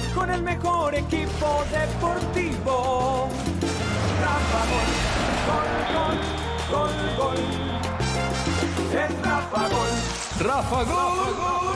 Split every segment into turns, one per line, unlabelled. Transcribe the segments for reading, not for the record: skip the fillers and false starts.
con el mejor equipo deportivo. Rafa Gol, gol, gol, gol. Es Rafa Gol.
Rafa Gol.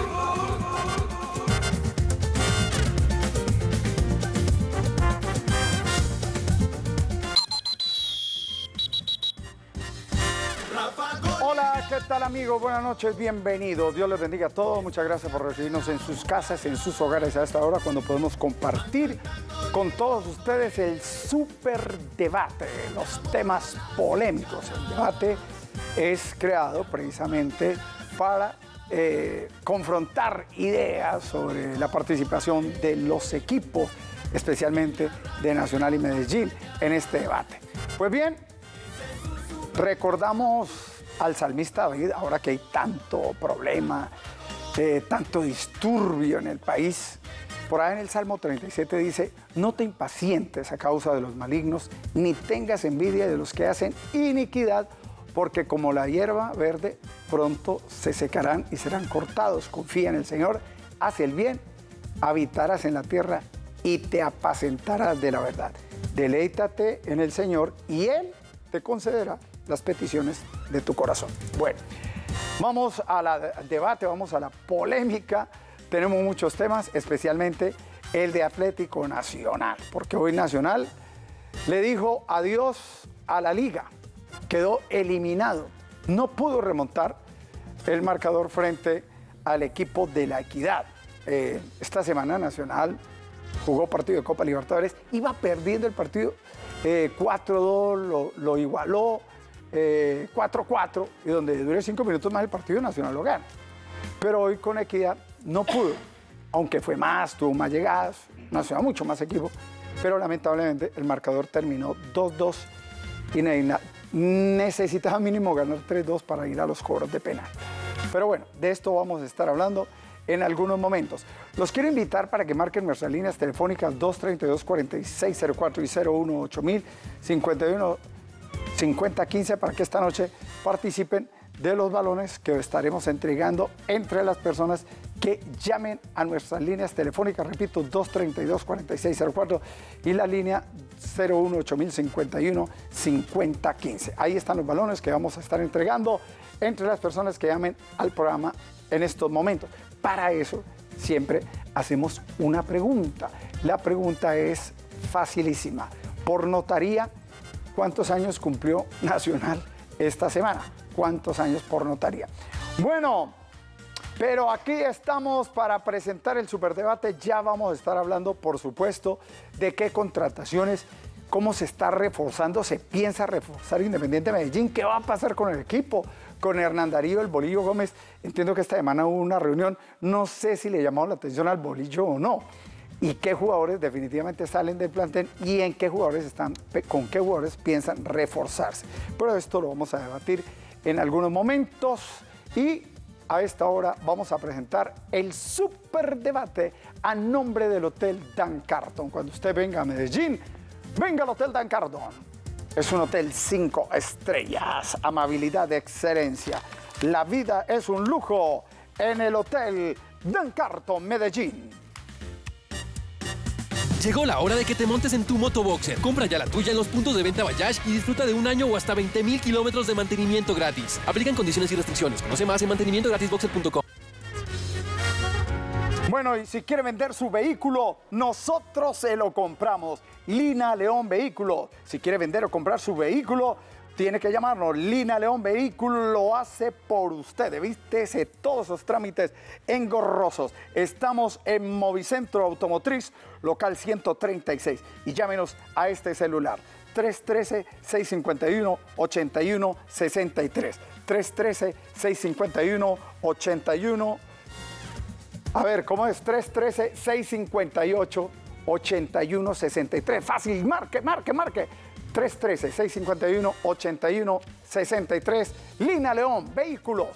Hola, ¿qué tal amigos? Buenas noches, bienvenidos. Dios les bendiga a todos. Muchas gracias por recibirnos en sus casas, en sus hogares a esta hora cuando podemos compartir con todos ustedes el super debate, los temas polémicos. El debate es creado precisamente para confrontar ideas sobre la participación de los equipos, especialmente de Nacional y Medellín, en este debate. Pues bien, recordamos al salmista David, ahora que hay tanto problema, tanto disturbio en el país. Por ahí en el Salmo 37 dice: no te impacientes a causa de los malignos, ni tengas envidia de los que hacen iniquidad, porque como la hierba verde, pronto se secarán y serán cortados. Confía en el Señor, haz el bien, habitarás en la tierra y te apacentarás de la verdad. Deleítate en el Señor y Él te concederá las peticiones de tu corazón. Bueno, vamos al debate, vamos a la polémica. Tenemos muchos temas, especialmente el de Atlético Nacional, porque hoy Nacional le dijo adiós a la liga, quedó eliminado, no pudo remontar el marcador frente al equipo de La Equidad. Esta semana Nacional jugó partido de Copa Libertadores, iba perdiendo el partido 4-2, lo igualó 4-4, y donde dure 5 minutos más el partido, Nacional lo gana. Pero hoy con Equidad no pudo, aunque fue más, tuvo más llegadas, Nacional mucho más equipo, pero lamentablemente el marcador terminó 2-2 y necesitaba mínimo ganar 3-2 para ir a los cobros de penal. Pero bueno, de esto vamos a estar hablando en algunos momentos. Los quiero invitar para que marquen nuestras líneas telefónicas 232-4604 y 018-051-5015 para que esta noche participen de los balones que estaremos entregando entre las personas que llamen a nuestras líneas telefónicas. Repito, 232-4604 y la línea 018-051-5015. Ahí están los balones que vamos a estar entregando entre las personas que llamen al programa en estos momentos. Para eso siempre hacemos una pregunta. La pregunta es facilísima. Por notaría, ¿cuántos años cumplió Nacional esta semana? ¿Cuántos años por notaría? Bueno, pero aquí estamos para presentar el superdebate. Ya vamos a estar hablando, por supuesto, de qué contrataciones, cómo se está reforzando, se piensa reforzar Independiente Medellín, qué va a pasar con el equipo, con Hernán Darío, el Bolillo Gómez. Entiendo que esta semana hubo una reunión, no sé si le llamaron la atención al Bolillo o no, y qué jugadores definitivamente salen del plantel y en qué jugadores con qué jugadores piensan reforzarse. Pero esto lo vamos a debatir en algunos momentos y a esta hora vamos a presentar el superdebate a nombre del Hotel Dan Carton. Cuando usted venga a Medellín, venga al Hotel Dan Carton. Es un hotel 5 estrellas, amabilidad de excelencia. La vida es un lujo en el Hotel Dan Carton Medellín.
Llegó la hora de que te montes en tu motoboxer. Compra ya la tuya en los puntos de venta Bayash y disfruta de un año o hasta 20.000 kilómetros de mantenimiento gratis. Aplican condiciones y restricciones. Conoce más en mantenimientogratisboxer.com.
Bueno, y si quiere vender su vehículo, nosotros se lo compramos. Lina León Vehículo. Si quiere vender o comprar su vehículo, tiene que llamarnos. Lina León Vehículo lo hace por usted. Evítese todos esos trámites engorrosos. Estamos en Movicentro Automotriz, local 136. Y llámenos a este celular. 313-651-8163. 313-651-8163. A ver, ¿cómo es? 313-658-8163. Fácil, marque. 313-651-8163. Lina León Vehículos.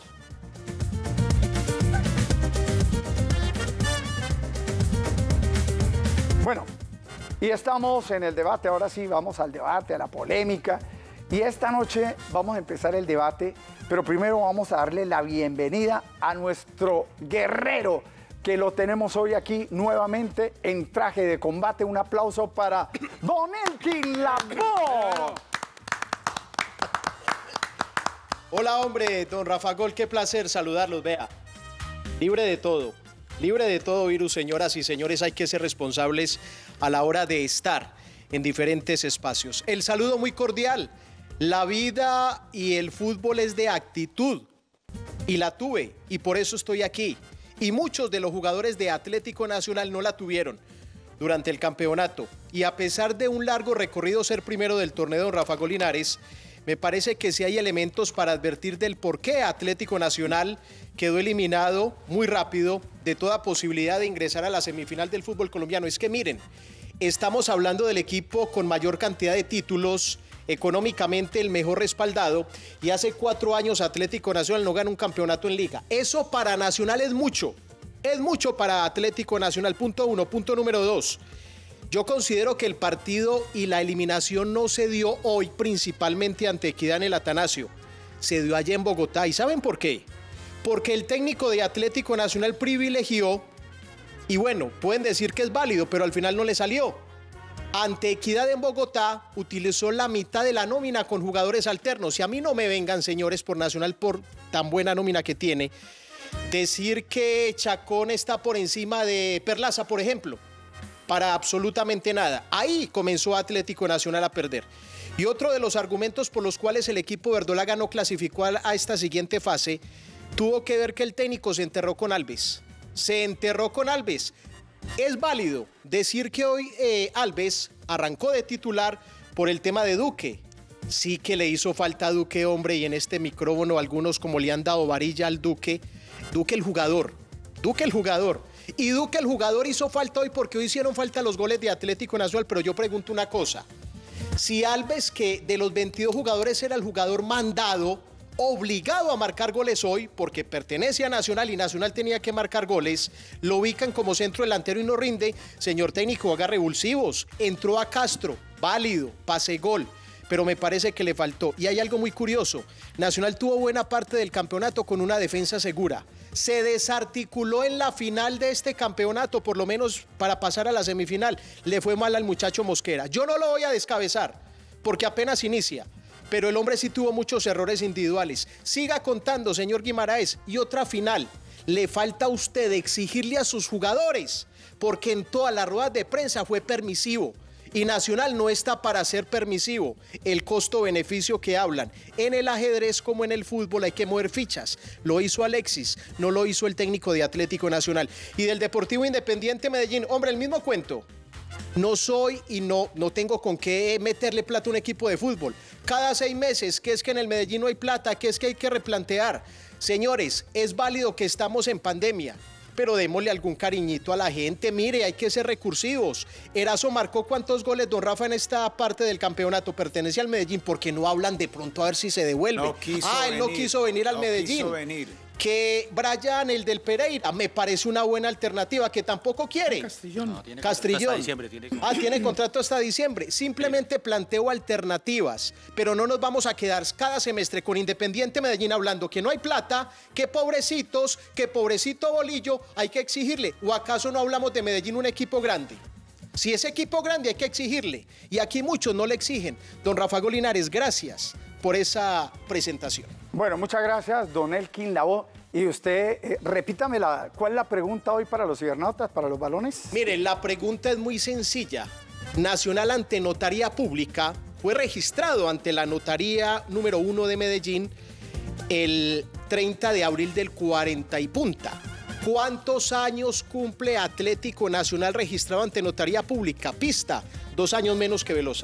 Bueno, y estamos en el debate. Ahora sí, vamos al debate, a la polémica. Y esta noche vamos a empezar el debate, pero primero vamos a darle la bienvenida a nuestro guerrero, que lo tenemos hoy aquí nuevamente en traje de combate. Un aplauso para Don Elkin Lavoe.
Hola, hombre, don Rafa Gol, qué placer saludarlos, vea. Libre de todo virus, señoras y señores, hay que ser responsables a la hora de estar en diferentes espacios. El saludo muy cordial. La vida y el fútbol es de actitud, y la tuve, y por eso estoy aquí. Y muchos de los jugadores de Atlético Nacional no la tuvieron durante el campeonato. Y a pesar de un largo recorrido ser primero del torneo, don Rafa Gol Linares, me parece que sí hay elementos para advertir del por qué Atlético Nacional quedó eliminado muy rápido de toda posibilidad de ingresar a la semifinal del fútbol colombiano. Es que miren, estamos hablando del equipo con mayor cantidad de títulos, económicamente el mejor respaldado, y hace 4 años Atlético Nacional no gana un campeonato en liga. Eso para Nacional es mucho para Atlético Nacional, punto 1. Punto número 2. Yo considero que el partido y la eliminación no se dio hoy principalmente ante Equidad en el Atanasio, se dio allá en Bogotá. ¿Y saben por qué? Porque el técnico de Atlético Nacional privilegió, y bueno, pueden decir que es válido, pero al final no le salió. Ante Equidad en Bogotá utilizó la mitad de la nómina con jugadores alternos. Y a mí no me vengan, señores, por Nacional, por tan buena nómina que tiene, decir que Chacón está por encima de Perlaza, por ejemplo, para absolutamente nada. Ahí comenzó Atlético Nacional a perder. Y otro de los argumentos por los cuales el equipo verdolaga no clasificó a esta siguiente fase tuvo que ver que el técnico se enterró con Alves. Se enterró con Alves. Es válido decir que hoy Alves arrancó de titular por el tema de Duque. Sí que le hizo falta a Duque, hombre, y en este micrófono algunos como le han dado varilla al Duque. Duque el jugador. Y Duque el jugador hizo falta hoy porque hoy hicieron falta los goles de Atlético Nacional, pero yo pregunto una cosa. Si Alves, que de los 22 jugadores era el jugador mandado, obligado a marcar goles hoy, porque pertenece a Nacional y Nacional tenía que marcar goles, lo ubican como centro delantero y no rinde, señor técnico, haga revulsivos. Entró a Castro, válido, pase gol, pero me parece que le faltó. Y hay algo muy curioso, Nacional tuvo buena parte del campeonato con una defensa segura. Se desarticuló en la final de este campeonato, por lo menos para pasar a la semifinal. Le fue mal al muchacho Mosquera. Yo no lo voy a descabezar, porque apenas inicia. Pero el hombre sí tuvo muchos errores individuales. Siga contando, señor Guimaraes. Y otra final. Le falta a usted exigirle a sus jugadores, porque en todas las ruedas de prensa fue permisivo. Y Nacional no está para ser permisivo. El costo-beneficio que hablan. En el ajedrez como en el fútbol hay que mover fichas. Lo hizo Alexis, no lo hizo el técnico de Atlético Nacional. Y del Deportivo Independiente Medellín, hombre, el mismo cuento. No soy y no tengo con qué meterle plata a un equipo de fútbol. Cada 6 meses, que es que en el Medellín no hay plata, que es que hay que replantear. Señores, es válido que estamos en pandemia, pero démosle algún cariñito a la gente. Mire, hay que ser recursivos. Erazo marcó ¿cuántos goles, don Rafa, en esta parte del campeonato? Pertenece al Medellín, porque no hablan de pronto a ver si se devuelve. Él no quiso venir al Medellín. Que Brian, el del Pereira, me parece una buena alternativa, que tampoco quiere.
Castrillón.
No, tiene
Castrillón.
contrato hasta diciembre,
Tiene contrato hasta diciembre. Simplemente planteo alternativas, pero no nos vamos a quedar cada semestre con Independiente Medellín hablando que no hay plata, que pobrecitos, que pobrecito Bolillo, hay que exigirle. ¿O acaso no hablamos de Medellín, un equipo grande? Si es equipo grande hay que exigirle, y aquí muchos no le exigen. Don Rafa Gol Linares, gracias por esa presentación.
Bueno, muchas gracias, don Elkin Lavoe. Y usted, repítame, ¿cuál es la pregunta hoy para los cibernautas, para los balones?
Mire, la pregunta es muy sencilla. Nacional ante Notaría Pública fue registrado ante la Notaría número 1 de Medellín el 30 de abril del 40 y punta. ¿Cuántos años cumple Atlético Nacional registrado ante Notaría Pública? Pista, 2 años menos que Velosa.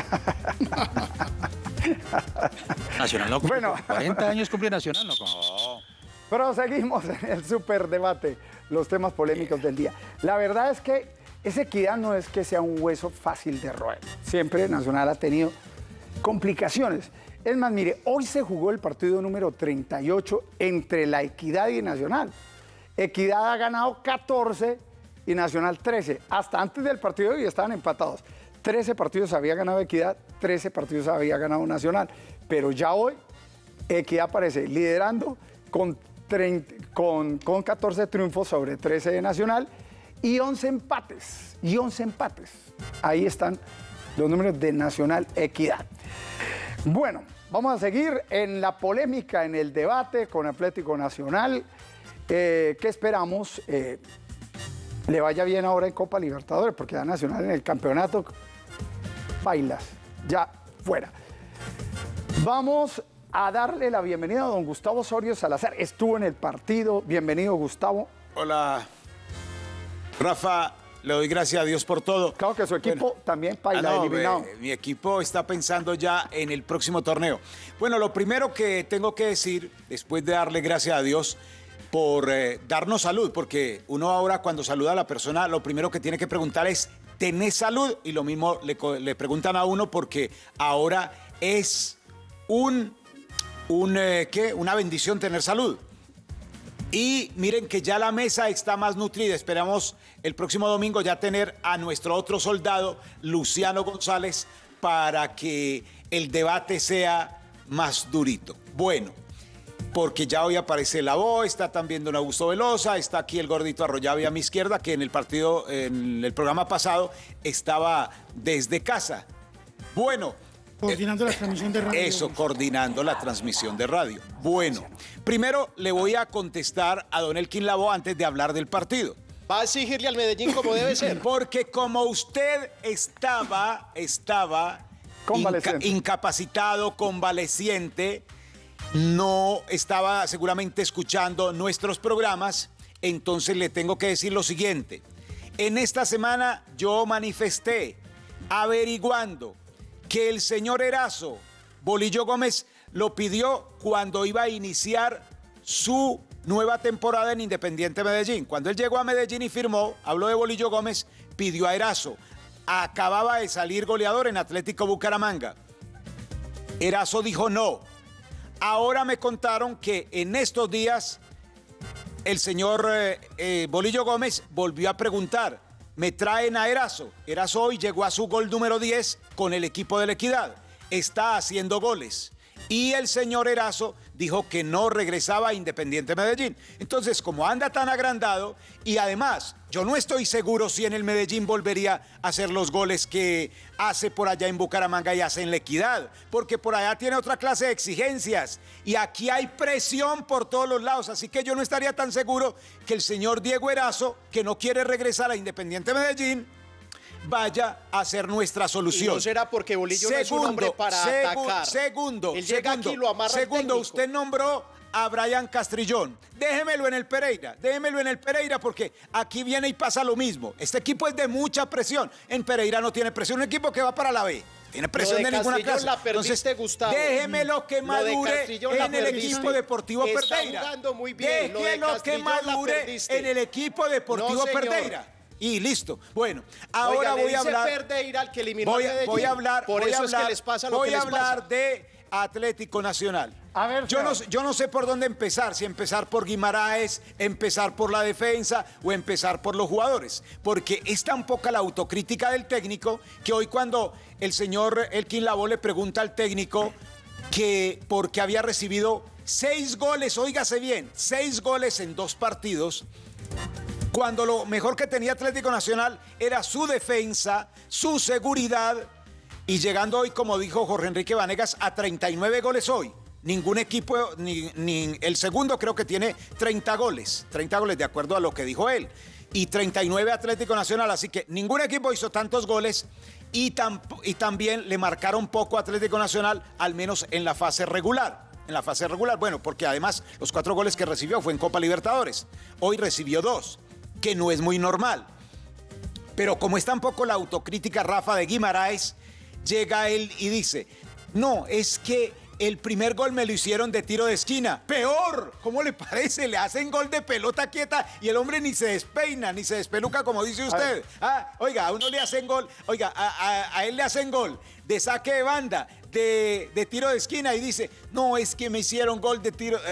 Nacional no cumple.
Bueno.
40 años cumple Nacional, no.
Proseguimos en el superdebate, los temas polémicos del día. La verdad es que esa Equidad no es que sea un hueso fácil de roer. Siempre Nacional ha tenido complicaciones. Es más, mire, hoy se jugó el partido número 38 entre la Equidad y Nacional. Equidad ha ganado 14 y Nacional 13. Hasta antes del partido de hoy estaban empatados. 13 partidos había ganado Equidad, 13 partidos había ganado Nacional. Pero ya hoy Equidad aparece liderando con con 14 triunfos sobre 13 de Nacional y 11 empates. Ahí están los números de Nacional Equidad. Bueno, vamos a seguir en la polémica, en el debate con Atlético Nacional. ¿Qué esperamos? Le vaya bien ahora en Copa Libertadores, porque ya Nacional en el campeonato, bailas, ya fuera. Vamos a darle la bienvenida a don Gustavo Osorio Salazar. Estuvo en el partido. Bienvenido, Gustavo.
Hola, Rafa. Le doy gracias a Dios por todo.
Claro que su equipo también baila eliminado.
Mi equipo está pensando ya en el próximo torneo. Bueno, lo primero que tengo que decir, después de darle gracias a Dios por darnos salud, porque uno ahora cuando saluda a la persona, lo primero que tiene que preguntar es, ¿tenés salud? Y lo mismo le preguntan a uno porque ahora es una bendición tener salud. Y miren que ya la mesa está más nutrida. Esperamos el próximo domingo ya tener a nuestro otro soldado, Luciano González, para que el debate sea más durito. Bueno, porque ya hoy aparece la voz, está también don Augusto Velosa, está aquí el gordito Arroyave a mi izquierda, que en el partido, en el programa pasado, estaba desde casa. Bueno.
Coordinando la transmisión de radio.
Eso, coordinando la transmisión de radio. Bueno, primero le voy a contestar a don Elkin Lavoe antes de hablar del partido.
¿Va a exigirle al Medellín como debe ser?
Porque como usted estaba incapacitado, convaleciente, no estaba seguramente escuchando nuestros programas, entonces le tengo que decir lo siguiente. En esta semana yo manifesté, averiguando, que el señor Erazo Bolillo Gómez lo pidió cuando iba a iniciar su nueva temporada en Independiente Medellín. Cuando él llegó a Medellín y firmó, habló de Bolillo Gómez, pidió a Erazo. Acababa de salir goleador en Atlético Bucaramanga. Erazo dijo no. Ahora me contaron que en estos días el señor Bolillo Gómez volvió a preguntar. Me traen a Erazo. Erazo hoy llegó a su gol número 10 con el equipo de la Equidad. Está haciendo goles. Y el señor Erazo dijo que no regresaba a Independiente Medellín. Entonces, como anda tan agrandado, y además, yo no estoy seguro si en el Medellín volvería a hacer los goles que hace por allá en Bucaramanga y hace en la Equidad, porque por allá tiene otra clase de exigencias. Y aquí hay presión por todos los lados, así que yo no estaría tan seguro que el señor Diego Erazo, que no quiere regresar a Independiente Medellín, vaya a ser nuestra solución.
¿Y no será porque Bolillo no es un hombre para atacar?
Él
llega aquí y lo amarra el técnico.
Usted nombró a Brian Castrillón. Déjemelo en el Pereira, porque aquí viene y pasa lo mismo. Este equipo es de mucha presión. En Pereira no tiene presión, un equipo que va para la B. Tiene presión de ninguna clase.
La perdiste, entonces, Gustavo.
Déjemelo que madure en el equipo deportivo
Está
Pereira.
jugando muy bien.
Déjelo que madure en el equipo deportivo Pereira. Y listo. Bueno, ahora voy a hablar.
Al que eliminó voy
a hablar.
Por eso es que les pasa lo que les pasa.
Voy a hablar de Atlético Nacional.
A ver,
yo no sé por dónde empezar, si empezar por Guimaraes, empezar por la defensa o empezar por los jugadores, porque es tan poca la autocrítica del técnico que hoy cuando el señor Elkin Lavoe le pregunta al técnico que por qué había recibido 6 goles, óigase bien, 6 goles en 2 partidos, cuando lo mejor que tenía Atlético Nacional era su defensa, su seguridad, y llegando hoy, como dijo Jorge Enrique Vanegas, a 39 goles hoy. Ningún equipo, ni el segundo creo que tiene 30 goles de acuerdo a lo que dijo él, y 39 Atlético Nacional, así que ningún equipo hizo tantos goles y también le marcaron poco a Atlético Nacional, al menos en la fase regular. Bueno, porque además los 4 goles que recibió fue en Copa Libertadores, hoy recibió 2. Que no es muy normal. Pero como es tan poco la autocrítica, Rafa, de Guimaraes, llega él y dice, no, es que el primer gol me lo hicieron de tiro de esquina. ¡Peor! ¿Cómo le parece? Le hacen gol de pelota quieta y el hombre ni se despeina, ni se despeluca, como dice usted. Oiga, a uno le hacen gol, a él le hacen gol de saque de banda, de tiro de esquina, y dice, no, es que me hicieron gol de tiro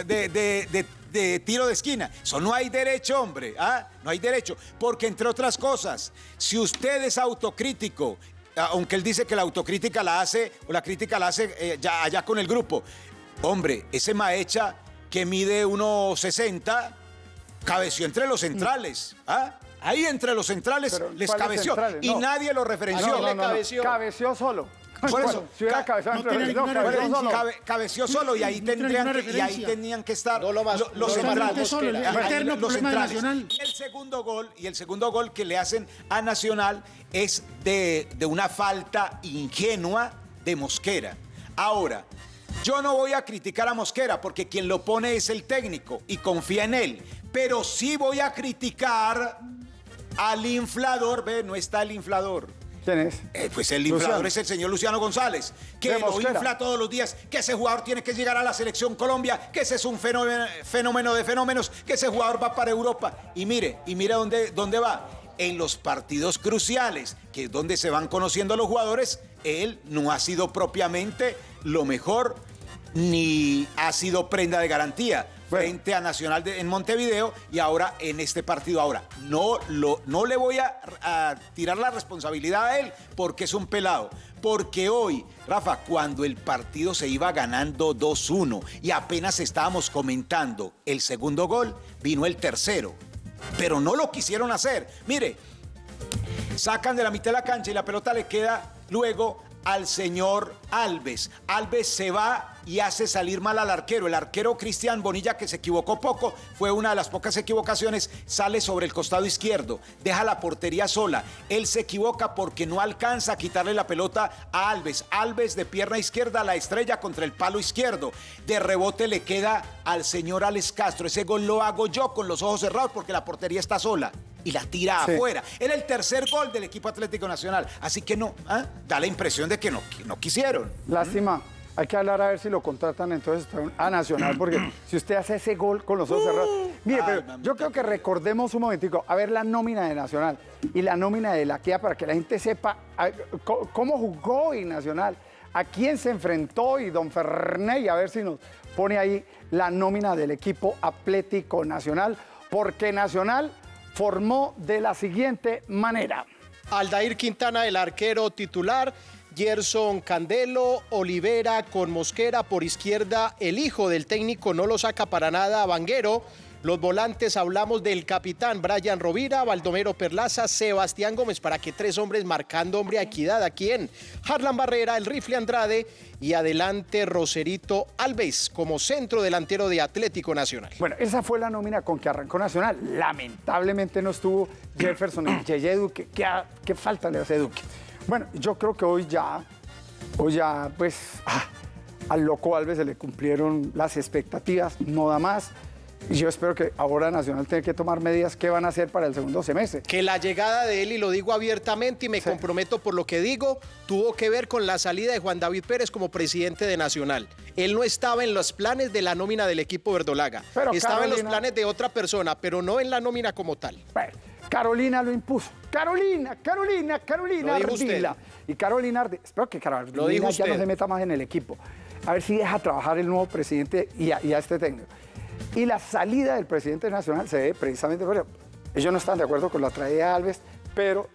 de tiro de esquina. Eso no hay derecho, hombre. No hay derecho. Porque, entre otras cosas, si usted es autocrítico, aunque él dice que la autocrítica la hace, o la crítica la hace ya allá con el grupo, hombre, ese Maecha que mide 1,60, cabeció entre los centrales. ¿Ah? Ahí entre los centrales
Pero,
les
¿cuáles
cabeció.
centrales?
Y
No.
nadie lo referenció.
Cabeció solo.
Por eso,
Si hubiera cabezado
no
entre
tiene
los
ninguna
cabeció
referencia.
solo.
cabeció solo y ahí
No tiene ninguna referencia.
tenían que estar
No lo más-
los
no lo
centrales.
más
solo, el eterno
Los
problema de
centrales.
Nacional.
Y el segundo gol que le hacen a Nacional es de una falta ingenua de Mosquera. Ahora, yo no voy a criticar a Mosquera porque quien lo pone es el técnico y confía en él, pero sí voy a criticar al inflador. Ve, no está el inflador.
¿Quién es?
Pues el inflador
Luciano.
es el señor Luciano González, que
De
lo
Mosquera.
infla todos los días, que ese jugador tiene que llegar a la selección Colombia, que ese es un fenómeno de fenómenos, que ese jugador va para Europa. Y mire dónde va. En los partidos cruciales, que es donde se van conociendo los jugadores, él no ha sido propiamente lo mejor, ni ha sido prenda de garantía.
Bueno.
Frente a Nacional en Montevideo y ahora en este partido. Ahora, no le voy a tirar la responsabilidad a él porque es un pelado. Porque hoy, Rafa, cuando el partido se iba ganando 2-1 y apenas estábamos comentando el segundo gol, vino el tercero. Pero no lo quisieron hacer. Mire, sacan de la mitad de la cancha y la pelota le queda luego al señor Alves. Alves se va y hace salir mal al arquero. El arquero Cristian Bonilla, que se equivocó poco, fue una de las pocas equivocaciones, sale sobre el costado izquierdo, deja la portería sola. Él se equivoca porque no alcanza a quitarle la pelota a Alves. Alves de pierna izquierda la estrella contra el palo izquierdo. De rebote le queda al señor Alex Castro. Ese gol lo hago yo con los ojos cerrados porque la portería está sola. Y la tira
Sí.
afuera. Era el tercer gol del equipo Atlético Nacional. Así que no, da la impresión de que no quisieron.
Lástima. Hay que hablar a ver si lo contratan entonces a Nacional, porque si usted hace ese gol con los ojos cerrados. Mire,
Ay,
pero
mamita
yo creo que recordemos un momentico, a ver la nómina de Nacional y la nómina de la Equidad para que la gente sepa cómo jugó hoy Nacional, a quién se enfrentó y don Ferney, a ver si nos pone ahí la nómina del equipo Atlético Nacional, porque Nacional formó de la siguiente manera.
Aldair Quintana, el arquero titular. Gerson Candelo, Olivera con Mosquera por izquierda. El hijo del técnico no lo saca para nada, Vanguero. Los volantes hablamos del capitán Brian Rovira, Baldomero Perlaza, Sebastián Gómez, para que tres hombres marcando hombre a Equidad. ¿A quién? Harlan Barrera, el Rifle Andrade y adelante Roserito Alves como centro delantero de Atlético Nacional.
Bueno, esa fue la nómina con que arrancó Nacional. Lamentablemente no estuvo Jefferson y Yeye Duque. ¿Qué falta le hace Duque? Bueno, yo creo que hoy ya pues, al loco Alves se le cumplieron las expectativas, no da más. Y yo espero que ahora Nacional tenga que tomar medidas que van a hacer para el segundo semestre.
Que la llegada de él, y lo digo abiertamente y me comprometo por lo que digo, tuvo que ver con la salida de Juan David Pérez como presidente de Nacional. Él no estaba en los planes de la nómina del equipo verdolaga.
Pero
estaba en los
Carolina-
planes de otra persona, pero no en la nómina como tal.
Bueno, Carolina lo impuso. Carolina
Lo dijo usted.
Ardila. Y Carolina Ardila, espero que
Lo
Carolina
dijo
ya
usted.
no se meta más en el equipo. A ver si deja trabajar el nuevo presidente y a este técnico. Y la salida del presidente nacional se ve precisamente por eso. Ellos no están de acuerdo con la traída de Alves, pero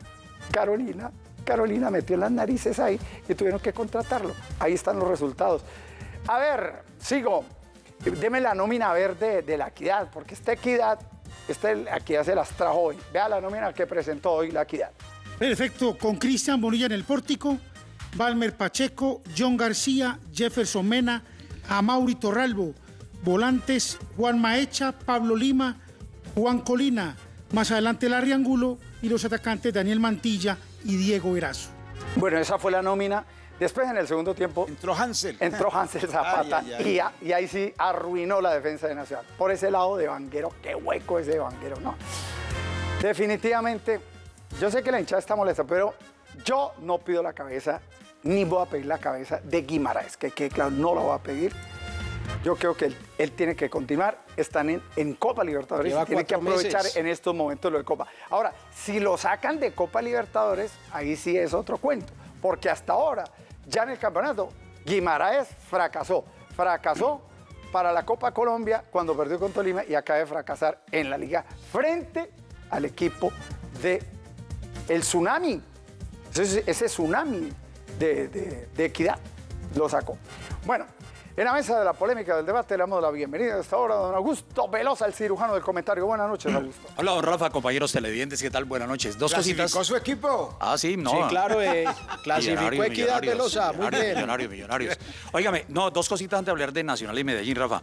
Carolina metió las narices ahí y tuvieron que contratarlo. Ahí están los resultados. A ver, sigo. Deme la nómina verde de la Equidad, porque esta Equidad se las trajo hoy. Vea la nómina que presentó hoy la Equidad.
Perfecto, con Cristian Bonilla en el pórtico, Balmer Pacheco, John García, Jefferson Mena, Amaury Torralbo, volantes Juan Maecha, Pablo Lima, Juan Colina, más adelante Larry Angulo y los atacantes Daniel Mantilla y Diego Erazo.
Bueno, esa fue la nómina. Después, en el segundo tiempo,
Entró Hansel.
entró Hansel Zapata
Ay, ay,
y ahí sí arruinó la defensa de Nacional. Por ese lado de Vanguero, qué hueco ese de Vanguero, no. Definitivamente, yo sé que la hinchada está molesta, pero yo no pido la cabeza, ni voy a pedir la cabeza de Guimaraes, que claro, no la voy a pedir. Yo creo que él tiene que continuar. Están en Copa Libertadores
Lleva
y tiene que
4
aprovechar
meses.
en estos momentos lo de Copa. Ahora, si lo sacan de Copa Libertadores, ahí sí es otro cuento. Porque hasta ahora, ya en el campeonato, Guimaraes fracasó. Fracasó para la Copa Colombia cuando perdió con Tolima y acaba de fracasar en la Liga frente al equipo de el Tsunami. Ese Tsunami de Equidad lo sacó. Bueno, En la mesa de la polémica del debate le damos la bienvenida a esta hora a don Augusto Velosa, el cirujano del comentario. Buenas noches, Augusto.
Hola, don Rafa, compañeros televidentes, ¿qué tal? Buenas noches. Dos cositas.
¿Clasificó su equipo?
Ah, sí, no.
Sí, claro, clasificó Equidad Velosa, muy bien.
Millonarios. Óigame, no, dos cositas antes de hablar de Nacional y Medellín, Rafa.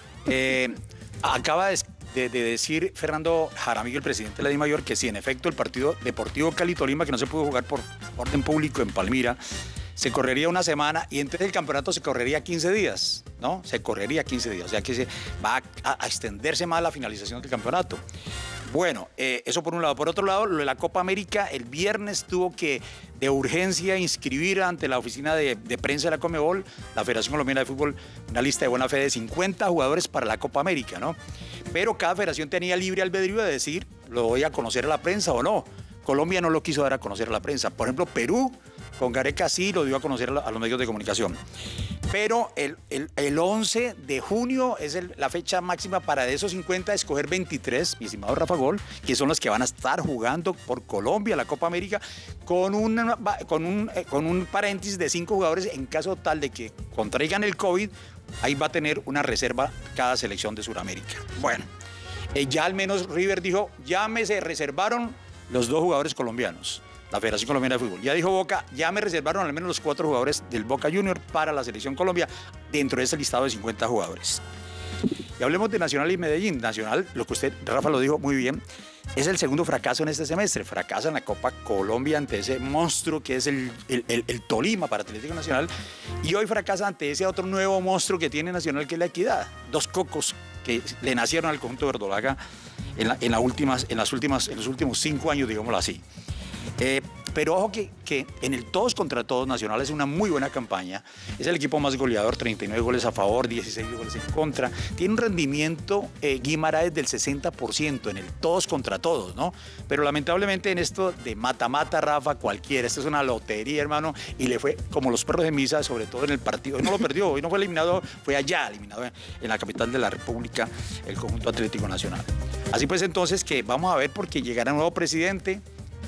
Acaba de decir Fernando Jaramillo, el presidente de la DIMAYOR, que si en efecto el partido Deportivo Cali-Tolima, que no se pudo jugar por orden público en Palmira, se correría una semana y entonces el campeonato se correría 15 días, ¿no? Se correría 15 días, o sea que se va a extenderse más la finalización del campeonato. Bueno, eso por un lado. Por otro lado, lo de la Copa América, el viernes tuvo que de urgencia inscribir ante la oficina de prensa de la Conmebol, la Federación Colombiana de Fútbol, una lista de buena fe de 50 jugadores para la Copa América, ¿no? Pero cada federación tenía libre albedrío de decir, ¿lo voy a conocer a la prensa o no? Colombia no lo quiso dar a conocer a la prensa. Por ejemplo, Perú, con Gareca sí lo dio a conocer a los medios de comunicación. Pero el 11 de junio es la fecha máxima para de esos 50 escoger 23, mi estimado Rafa Gol, que son los que van a estar jugando por Colombia la Copa América, con un paréntesis de 5 jugadores en caso tal de que contraigan el COVID, ahí va a tener una reserva cada selección de Sudamérica. Bueno, ya al menos River dijo, ya se reservaron los 2 jugadores colombianos. La Federación Colombiana de Fútbol. Ya dijo Boca, ya me reservaron al menos los 4 jugadores del Boca Junior para la Selección Colombia dentro de ese listado de 50 jugadores. Y hablemos de Nacional y Medellín. Nacional, lo que usted, Rafa, lo dijo muy bien, es el segundo fracaso en este semestre. Fracasa en la Copa Colombia ante ese monstruo que es el Tolima para Atlético Nacional. Y hoy fracasa ante ese otro nuevo monstruo que tiene Nacional, que es la Equidad. 2 cocos que le nacieron al conjunto de verdolaga en los últimos 5 años, digámoslo así. Pero ojo que en el todos contra todos Nacional es una muy buena campaña. Es el equipo más goleador, 39 goles a favor, 16 goles en contra. Tiene un rendimiento Guimaraes del 60% en el todos contra todos, ¿no? Pero lamentablemente en esto de mata-mata, Rafa, cualquiera. Esto es una lotería, hermano, y le fue como los perros de misa, sobre todo en el partido. Hoy no lo perdió, hoy no fue eliminado, fue allá eliminado en la capital de la República, el conjunto Atlético Nacional. Así pues entonces que vamos a ver porque llegará un nuevo presidente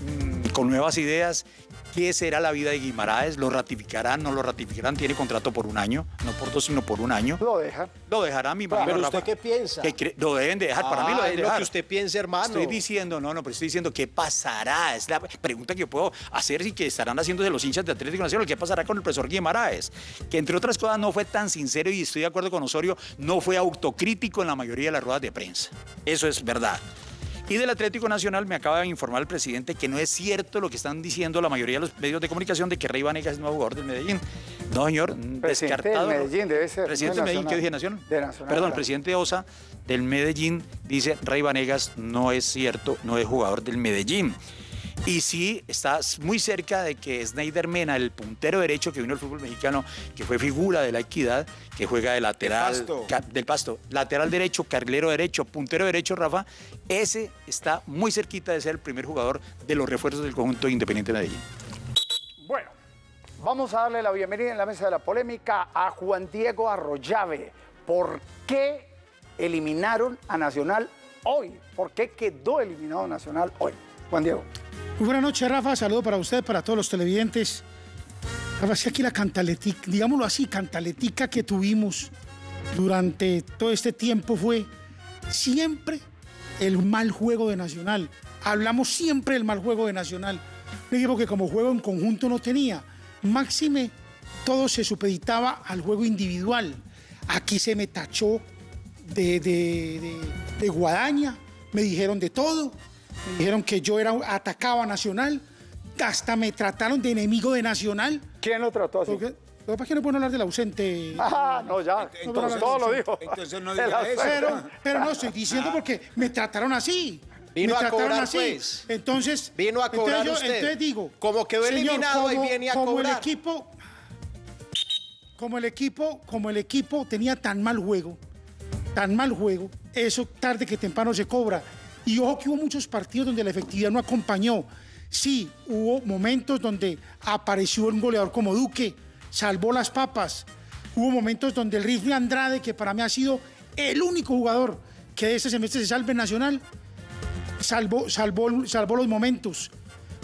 con nuevas ideas. ¿Qué será la vida de Guimaraes? ¿Lo ratificarán? ¿No lo ratificarán? Tiene contrato por 1 año, no por 2, sino por 1 año.
Lo dejan.
Lo dejará mi hermano.
¿Pero
Rafa,
usted qué piensa?
Lo deben de dejar, para mí lo deben de
lo
dejar.
que usted piensa, hermano.
Estoy diciendo, pero estoy diciendo qué pasará. Es la pregunta que yo puedo hacer y que estarán haciendo de los hinchas de Atlético Nacional. ¿Qué pasará con el profesor Guimaraes? Que entre otras cosas no fue tan sincero, y estoy de acuerdo con Osorio, no fue autocrítico en la mayoría de las ruedas de prensa. Eso es verdad. Y del Atlético Nacional me acaba de informar el presidente que no es cierto lo que están diciendo la mayoría de los medios de comunicación de que Rey Vanegas es nuevo jugador del Medellín. No, señor, descartado.
Del Medellín debe ser.
Presidente del Medellín, ¿qué dije? ¿Nacional?
De Nacional.
Perdón, el presidente Osa del Medellín dice Rey Vanegas no es cierto, no es jugador del Medellín. Y sí, está muy cerca de que Snyder Mena, el puntero derecho que vino al fútbol mexicano, que fue figura de la Equidad, que juega de lateral, del Pasto, lateral derecho, carrilero derecho, puntero derecho, Rafa, ese está muy cerquita de ser el primer jugador de los refuerzos del conjunto Independiente de Medellín.
Bueno, vamos a darle la bienvenida en la mesa de la polémica a Juan Diego Arroyave. ¿Por qué eliminaron a Nacional hoy? ¿Por qué quedó eliminado Nacional hoy? Juan Diego.
Muy buenas noches, Rafa. Saludo para usted, para todos los televidentes. Rafa, si aquí la cantaletica, digámoslo así, cantaletica que tuvimos durante todo este tiempo fue siempre el mal juego de Nacional. Hablamos siempre del mal juego de Nacional. Un equipo que como juego en conjunto no tenía. Máxime, todo se supeditaba al juego individual. Aquí se me tachó de guadaña, me dijeron de todo. Me dijeron que yo atacaba a Nacional, hasta me trataron de enemigo de Nacional.
¿Quién lo trató así?
Lo que pasa es que no puedo hablar del ausente.
No, ya, entonces todo lo dijo.
Entonces no diga eso.
Pero no estoy diciendo porque me trataron así.
Vino
me
a cobrar,
así.
Pues.
Entonces,
vino a cobrar usted.
Entonces digo,
como quedó eliminado, ahí viene a cobrar.
Como el equipo tenía tan mal juego, eso tarde que temprano se cobra. Y ojo que hubo muchos partidos donde la efectividad no acompañó. Sí, hubo momentos donde apareció un goleador como Duque, salvó las papas. Hubo momentos donde el Rifle Andrade, que para mí ha sido el único jugador que de este semestre se salve en Nacional, salvó los momentos.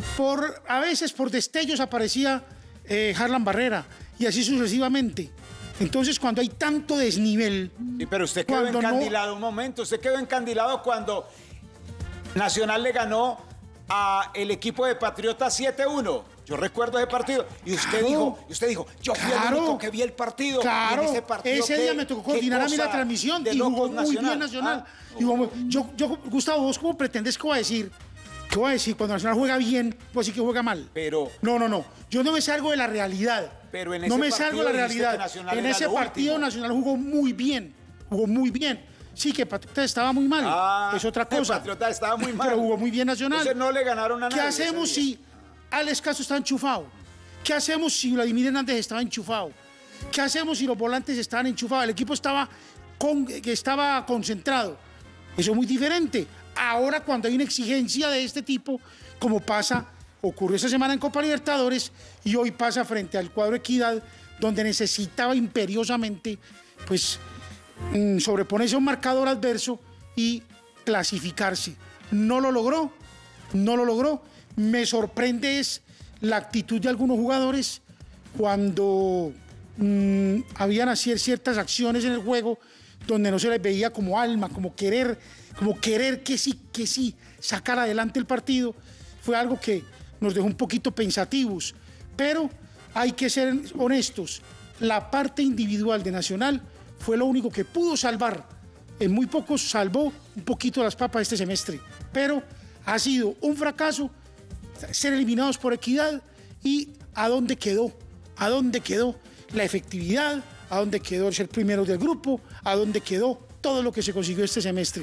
A veces por destellos aparecía Harlan Barrera y así sucesivamente. Entonces, cuando hay tanto desnivel...
Sí, pero usted quedó
cuando
encandilado un momento, usted quedó encandilado cuando Nacional le ganó a el equipo de Patriotas 7-1. Yo recuerdo ese partido. Y usted dijo, yo fui el único que vi el partido.
Claro,
y en ese partido,
día me tocó coordinar a mí la transmisión y jugó muy bien Nacional. Gustavo, ¿vos cómo pretendes que voy a decir? ¿Qué voy a decir? Cuando Nacional juega bien, pues sí que juega mal.
Pero...
No. Yo no me salgo de la realidad.
Pero en ese
no me
partido
salgo de la realidad. En ese partido
último.
Nacional jugó muy bien. Sí, que Patriotas estaba muy mal. Es otra cosa.
Patriotas estaba muy mal.
Pero jugó muy bien Nacional.
Entonces no le ganaron a nadie.
¿Qué hacemos si Alex Castro está enchufado? ¿Qué hacemos si Vladimir Hernández estaba enchufado? ¿Qué hacemos si los volantes estaban enchufados? El equipo estaba concentrado. Eso es muy diferente. Ahora, cuando hay una exigencia de este tipo, como ocurrió esta semana en Copa Libertadores y hoy pasa frente al cuadro Equidad, donde necesitaba imperiosamente, pues, sobreponerse a un marcador adverso y clasificarse. No lo logró. Me sorprende la actitud de algunos jugadores cuando habían ciertas acciones en el juego donde no se les veía como alma, como querer que sí, sacar adelante el partido. Fue algo que nos dejó un poquito pensativos, pero hay que ser honestos. La parte individual de Nacional fue lo único que pudo salvar. En muy pocos salvó un poquito las papas este semestre, pero ha sido un fracaso ser eliminados por Equidad. ¿Y a dónde quedó? ¿A dónde quedó la efectividad? ¿A dónde quedó el ser primero del grupo? ¿A dónde quedó todo lo que se consiguió este semestre?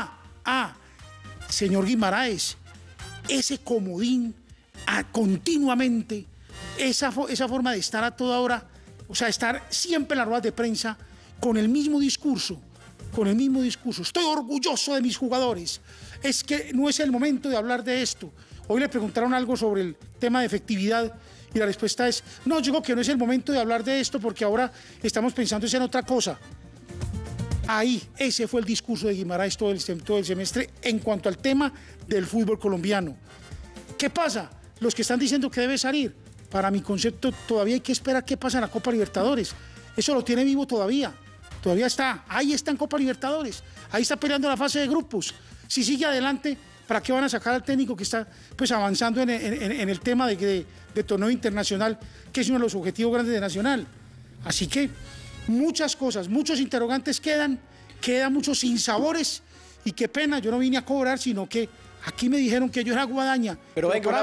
Señor Guimaraes, ese comodín continuamente, esa forma de estar a toda hora, o sea, estar siempre en las ruedas de prensa con el mismo discurso. Estoy orgulloso de mis jugadores. Es que no es el momento de hablar de esto. Hoy le preguntaron algo sobre el tema de efectividad y la respuesta es, no, yo creo que no es el momento de hablar de esto porque ahora estamos pensando en otra cosa. Ese fue el discurso de Guimaraes todo el semestre en cuanto al tema del fútbol colombiano. ¿Qué pasa? Los que están diciendo que debe salir, para mi concepto todavía hay que esperar qué pasa en la Copa Libertadores. Eso lo tiene vivo todavía está, ahí está en Copa Libertadores, ahí está peleando la fase de grupos. Si sigue adelante, ¿para qué van a sacar al técnico que está pues avanzando en el tema de torneo internacional, que es uno de los objetivos grandes de Nacional? Así que muchas cosas, muchos interrogantes quedan muchos sinsabores y qué pena, yo no vine a cobrar, sino que aquí me dijeron que yo era guadaña.
Pero venga,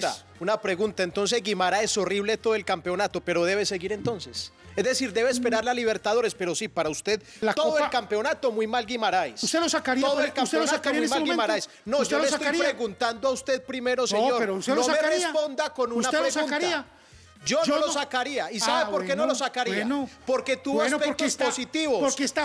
una pregunta, entonces Guimaraes es horrible todo el campeonato, pero debe seguir entonces. Es decir, debe esperar la Libertadores, pero sí, para usted, el campeonato muy mal Guimaraes.
¿Usted lo sacaría?
Todo el campeonato muy mal Guimaraes. No, yo le estoy preguntando a usted primero, señor.
No, pero usted
no me responda con una pregunta.
¿Usted lo sacaría?
Yo no lo sacaría. ¿Y sabe por qué no lo sacaría? Porque tuvo aspectos positivos.
Porque está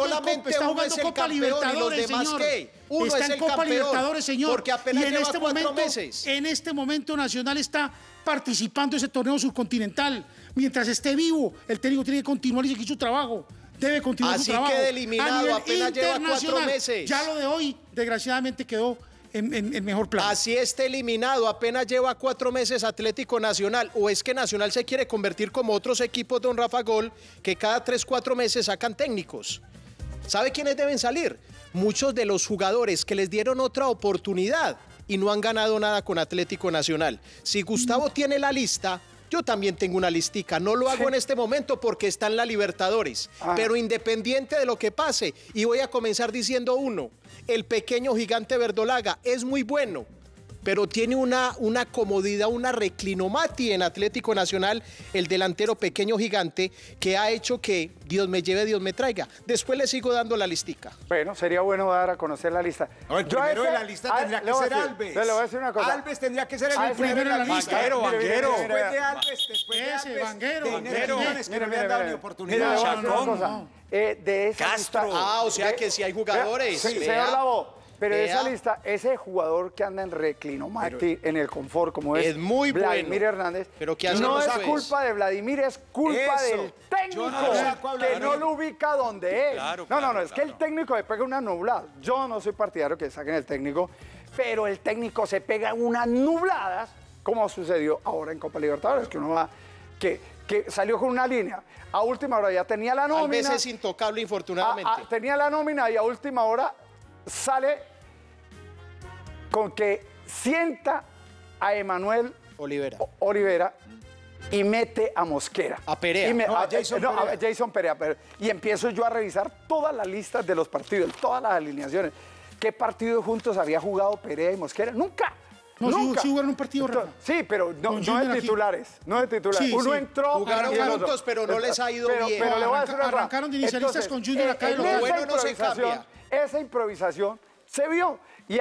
jugando Copa Libertadores, señor.
Uno es el
Copa Libertadores, señor.
Porque apenas lleva 4 meses.
En este momento Nacional está participando en ese torneo subcontinental. Mientras esté vivo, el técnico tiene que continuar y seguir su trabajo. Debe continuar su trabajo.
Así queda eliminado, apenas lleva 4 meses.
Ya lo de hoy, desgraciadamente, quedó en mejor plan.
Así está eliminado, apenas lleva 4 meses Atlético Nacional. ¿O es que Nacional se quiere convertir como otros equipos, don Rafa Gol, que cada 3-4 meses sacan técnicos? ¿Sabe quiénes deben salir? Muchos de los jugadores que les dieron otra oportunidad y no han ganado nada con Atlético Nacional. Si Gustavo tiene la lista, yo también tengo una listica. No lo hago en este momento porque está en la Libertadores. Pero independiente de lo que pase, y voy a comenzar diciendo uno, el pequeño Gigante Verdolaga es muy bueno, pero tiene una comodidad, una reclinomati en Atlético Nacional, el delantero pequeño Gigante, que ha hecho que Dios me lleve, Dios me traiga. Después le sigo dando la listica.
Bueno, sería bueno dar a conocer la lista.
No, el primero de la lista tendría que ser Alves.
Le voy a decir una cosa.
Alves tendría que ser el
primero de la lista.
Vanguero. Después de Alves,
Vanguero.
Que no le han dado ni oportunidad.
Chacón. De esa
Castro.
lista,
O sea que si hay jugadores.
Sí, señor Lavo. Pero de esa lista, ese jugador que anda en reclinomati, en el confort, como es
muy
Vladimir Hernández,
pero
no es culpa de Vladimir, es culpa del técnico, que no lo ubica donde es. No, es que el técnico le pega una nublada. Yo no soy partidario que saquen el técnico, pero el técnico se pega unas nubladas, como sucedió ahora en Copa Libertadores, que uno va, que que salió con una línea. A última hora ya tenía la
A
nómina.
veces intocable, infortunadamente.
Tenía la nómina y a última hora sale con que sienta a Emanuel Olivera y mete a Mosquera.
A Perea.
A Jason Perea. Y empiezo yo a revisar todas las listas de los partidos, todas las alineaciones. ¿Qué partidos juntos había jugado Perea y Mosquera? Nunca.
No,
Nunca.
sí jugaron un partido, Rafa.
Sí, pero no de titulares. No de titulares.
Sí,
Uno
sí.
entró.
Jugaron
y el otro.
juntos, pero no les ha ido bien.
Pero le voy a decir una cosa.
Arrancaron de inicialistas con Junior acá de
en
local.
esa
Bueno, no se
improvisación,
cambia.
esa improvisación se vio.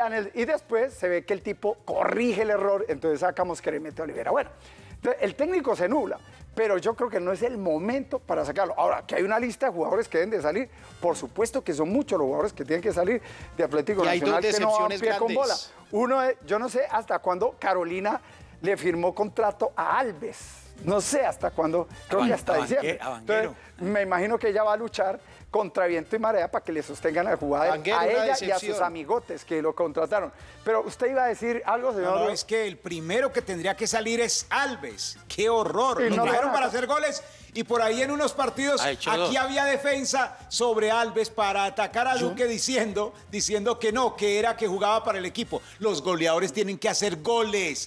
Y después se ve que el tipo corrige el error, entonces sacamos que le mete a Olivera. Bueno, entonces el técnico se nubla, pero yo creo que no es el momento para sacarlo. Ahora, que hay una lista de jugadores que deben de salir, por supuesto que son muchos los jugadores que tienen que salir de Atlético
Y hay
Nacional
dos
que no van
decepciones
pie con bola.
grandes.
Uno es, yo no sé hasta cuándo Carolina le firmó contrato a Alves. No sé hasta cuándo, creo que hasta diciembre. Entonces, me imagino que ella va a luchar contra viento y marea para que le sostengan la jugada
Vanguero,
a
una
ella y a
decepción.
sus amigotes que lo contrataron. Pero usted iba a decir algo, señor.
No, es que el primero que tendría que salir es Alves. ¡Qué horror!
Y
Lo
no
trajeron
lo
para
hace.
hacer goles y por ahí en unos partidos aquí había defensa sobre Alves para atacar a Duque diciendo que no, que era que jugaba para el equipo. Los goleadores tienen que hacer goles.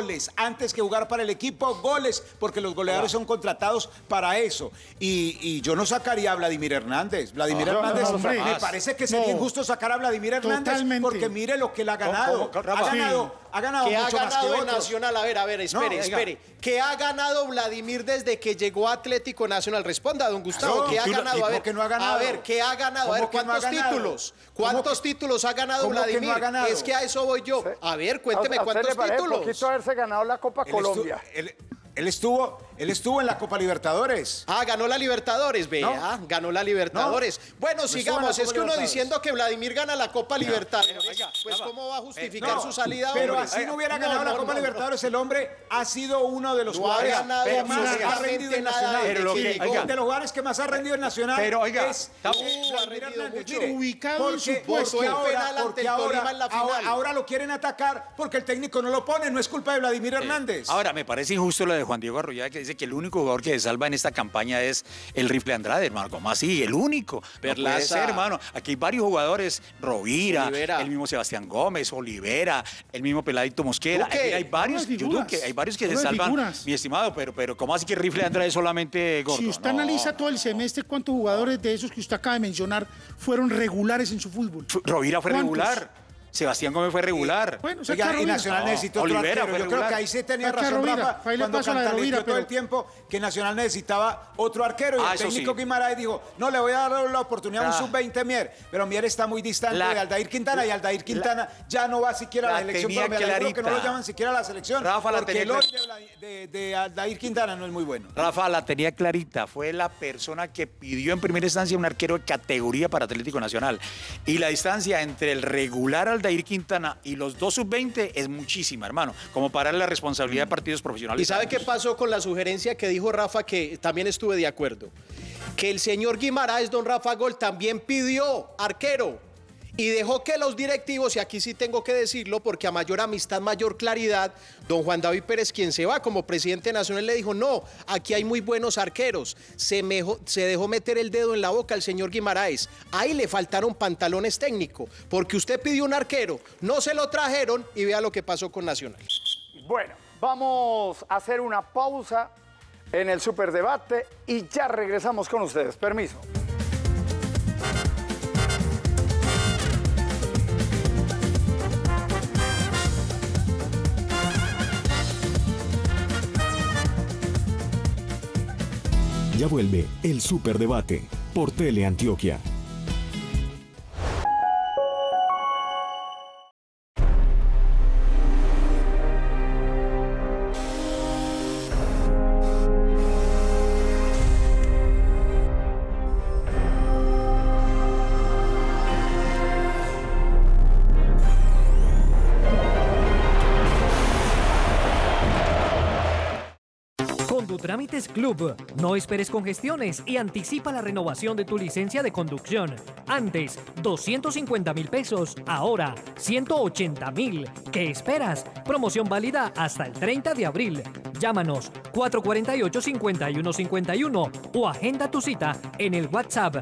Antes que jugar para el equipo, goles, porque los goleadores son contratados para eso. Y yo no sacaría a Vladimir Hernández. Vladimir Hernández,
no, hombre.
me parece que sería injusto sacar a Vladimir Hernández
Totalmente.
porque mire lo que él ha ganado. Ha ganado
¿Qué ha
mucho más que
ganado en
otros.
Nacional? A ver, espere. ¿Qué ha ganado Vladimir desde que llegó a Atlético Nacional? Responda, don Gustavo.
Claro,
¿Qué ha
tú
ganado? A ver,
que no ha ganado.
A ver, ¿qué ha ganado? A ver,
¿Cómo que no ha
¿cuántos
ganado?
títulos? ¿Cuántos títulos ha ganado
¿Cómo que
Vladimir?
no ha ganado?
Es que a eso voy yo. A ver, cuénteme
¿A usted
cuántos
le parece
títulos.
poquito haberse ganado la Copa Colombia?
Él estuvo en la Copa Libertadores.
Ah, ganó la Libertadores, vea, ganó la Libertadores. Bueno,
estuvo en
sigamos,
la
es
Copa
que uno
Libertadores.
diciendo que Vladimir gana la Copa Libertadores, pues ¿cómo va a justificar su salida,
Pero
hombre?
así no hubiera ganado la Copa Libertadores. El hombre ha sido uno de los
No ha
jugadores
ganado
que más ha
absolutamente
rendido en
nada
Nacional.
desde que llegó.
De los jugadores que más ha rendido en Nacional es
ha
Vladimir
rendido
Hernández.
mucho.
Mire,
Ubicado en su puesto.
Fue penal ante el Tolima en la final.
ahora lo quieren atacar porque el técnico no lo pone. No es culpa de Vladimir Hernández.
Ahora, me parece injusto lo de Juan Diego Arroyave, que dice que el único jugador que se salva en esta campaña es el Rifle Andrade, hermano. ¿Cómo así? El único. No puede
Perlaza.
ser, hermano. Aquí hay varios jugadores, Rovira,
Olivera.
el mismo Sebastián Gómez, Olivera, el mismo Peladito Mosquera.
Duque.
Aquí hay varios,
Hablo de figuras.
Duque, hay varios que se
Hablo de
salvan,
figuras.
mi estimado, pero ¿cómo así que el Rifle Andrade es solamente gordo?
Si usted
No.
analiza todo el semestre, ¿cuántos jugadores de esos que usted acaba de mencionar fueron regulares en su fútbol?
Rovira fue
¿Cuántos?
regular. Sebastián Gómez fue regular.
Bueno,
Oiga, y Nacional necesitó otro
Olivera
arquero.
fue
Yo creo
regular.
que ahí sí tenía
Saca a
razón
Rovira.
Rafa
Ahí le
cuando
paso la de
cantaleteó
Rovira,
todo el
pero-
tiempo que Nacional necesitaba otro arquero y el
eso
técnico
sí.
Guimaraes dijo, no, le voy a dar la oportunidad a un sub-20 Mier, pero Mier está muy distante
La-
de Aldair Quintana y Aldair Quintana ya no va siquiera a la
la
selección
tenía
colombiana. Yo creo que no lo
clarita.
llaman siquiera a la selección
Rafa, la
porque
tenía
el hoy de Aldair Quintana no es muy bueno.
Rafa la tenía clarita, fue la persona que pidió en primera instancia un arquero de categoría para Atlético Nacional. Y la distancia entre el regular Aldair Quintana y los dos sub-20 es muchísima, hermano, como para la responsabilidad de partidos profesionales.
¿Y sabe qué pasó con la sugerencia que dijo Rafa, que también estuve de acuerdo? Que el señor Guimaraes, don Rafa Gol, también pidió arquero y dejó que los directivos, y aquí sí tengo que decirlo, porque a mayor amistad, mayor claridad, don Juan David Pérez, quien se va como presidente nacional, le dijo, no, aquí hay muy buenos arqueros. Se dejó meter el dedo en la boca al señor Guimaraes. Ahí le faltaron pantalones técnicos, porque usted pidió un arquero, no se lo trajeron y vea lo que pasó con Nacional.
Bueno, vamos a hacer una pausa en el superdebate y ya regresamos con ustedes. Permiso.
Ya vuelve el Superdebate por Teleantioquia.
Condutrámites Club. No esperes congestiones y anticipa la renovación de tu licencia de conducción. Antes, 250.000 pesos. Ahora, 180.000. ¿Qué esperas? Promoción válida hasta el 30 de abril. Llámanos 448-5151 o agenda tu cita en el WhatsApp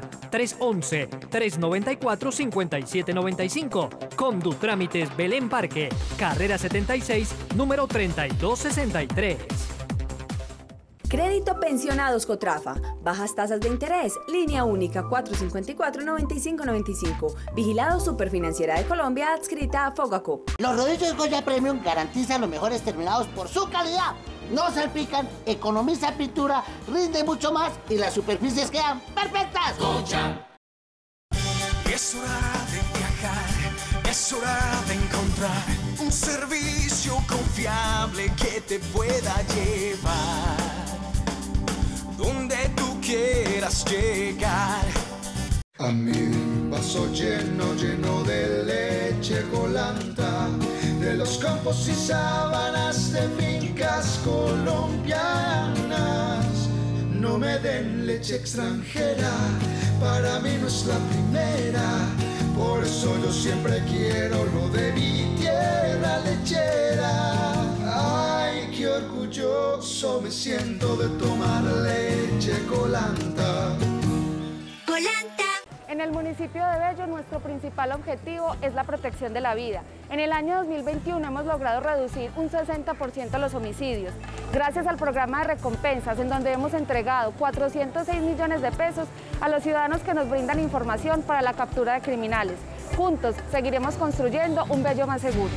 311-394-5795. Condutrámites Belén Parque, carrera 76, número 3263.
Crédito Pensionados Cotrafa. Bajas tasas de interés. Línea única 454-9595. Vigilado Superfinanciera de Colombia, adscrita a Fogacop.
Los rodillos Goya Premium garantizan los mejores terminados por su calidad. No salpican, economiza pintura, rinde mucho más y las superficies quedan perfectas.
Goya. Es hora de viajar, es hora de encontrar un servicio confiable que te pueda llevar donde tú quieras llegar.
A mi vaso lleno, lleno de leche Golanta, de los campos y sábanas de fincas colombianas. No me den leche extranjera, para mí no es la primera. Por eso yo siempre quiero lo de mi tierra lechera. Ay, qué orgulloso me siento de tomar leche Golanta.
En el municipio de Bello, nuestro principal objetivo es la protección de la vida. En el año 2021 hemos logrado reducir un 60% los homicidios, gracias al programa de recompensas, en donde hemos entregado 406 millones de pesos a los ciudadanos que nos brindan información para la captura de criminales. Juntos seguiremos construyendo un Bello más seguro.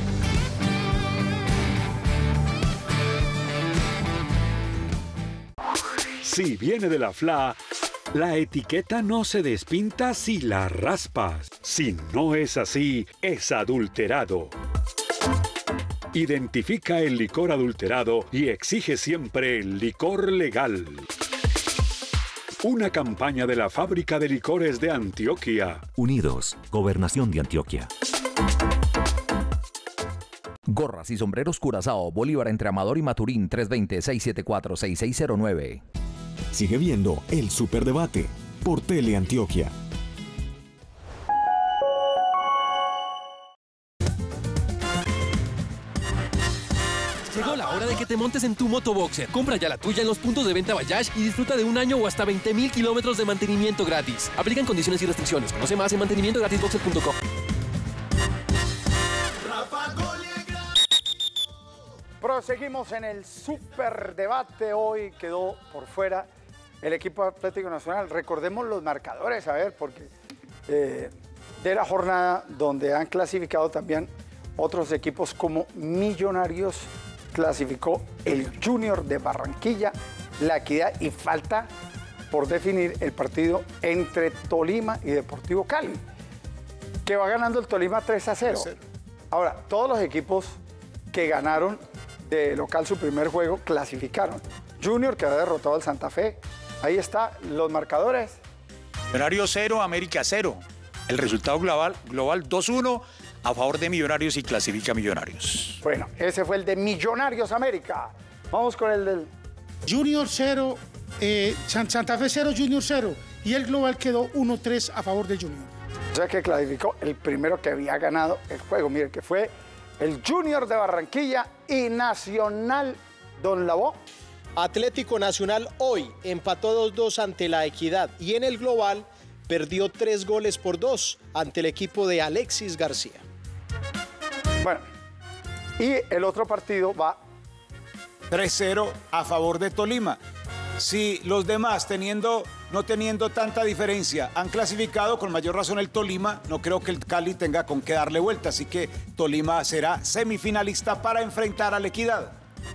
Si viene de la FLA, la etiqueta no se despinta si la raspas. Si no es así, es adulterado. Identifica el licor adulterado y exige siempre el licor legal. Una campaña de la Fábrica de Licores de Antioquia.
Unidos, Gobernación de Antioquia.
Gorras y sombreros Curazao, Bolívar entre Amador y Maturín, 320-674-6609.
Sigue viendo El Superdebate por Teleantioquia.
Llegó la hora de que te montes en tu motoboxer. Compra ya la tuya en los puntos de venta Bayash y disfruta de un año o hasta 20.000 kilómetros de mantenimiento gratis. Aplican condiciones y restricciones. Conoce más en mantenimientogratisboxer.com.
Proseguimos en el Superdebate. Hoy quedó por fuera el equipo Atlético Nacional. Recordemos los marcadores, a ver, porque de la jornada donde han clasificado también otros equipos como Millonarios, clasificó el Junior de Barranquilla, La Equidad, y falta por definir el partido entre Tolima y Deportivo Cali, que va ganando el Tolima 3-0. Ahora, todos los equipos que ganaron de local su primer juego clasificaron. Junior, que ha derrotado al Santa Fe. Ahí está, los marcadores.
Millonarios 0, América 0. El resultado global 2-1 a favor de Millonarios y clasifica Millonarios.
Bueno, ese fue el de Millonarios América. Vamos con el del...
Junior 0, Santa Fe 0, Junior 0. Y el global quedó 1-3 a favor de Junior.
O sea que clasificó el primero que había ganado el juego. Mire, que fue el Junior de Barranquilla y Nacional Don Lavó.
Atlético Nacional hoy empató 2-2 ante La Equidad y en el global perdió 3-2 ante el equipo de Alexis García.
Bueno, y el otro partido va
3-0 a favor de Tolima. Si los demás, no teniendo tanta diferencia, han clasificado, con mayor razón el Tolima, no creo que el Cali tenga con qué darle vuelta. Así que Tolima será semifinalista para enfrentar a La Equidad.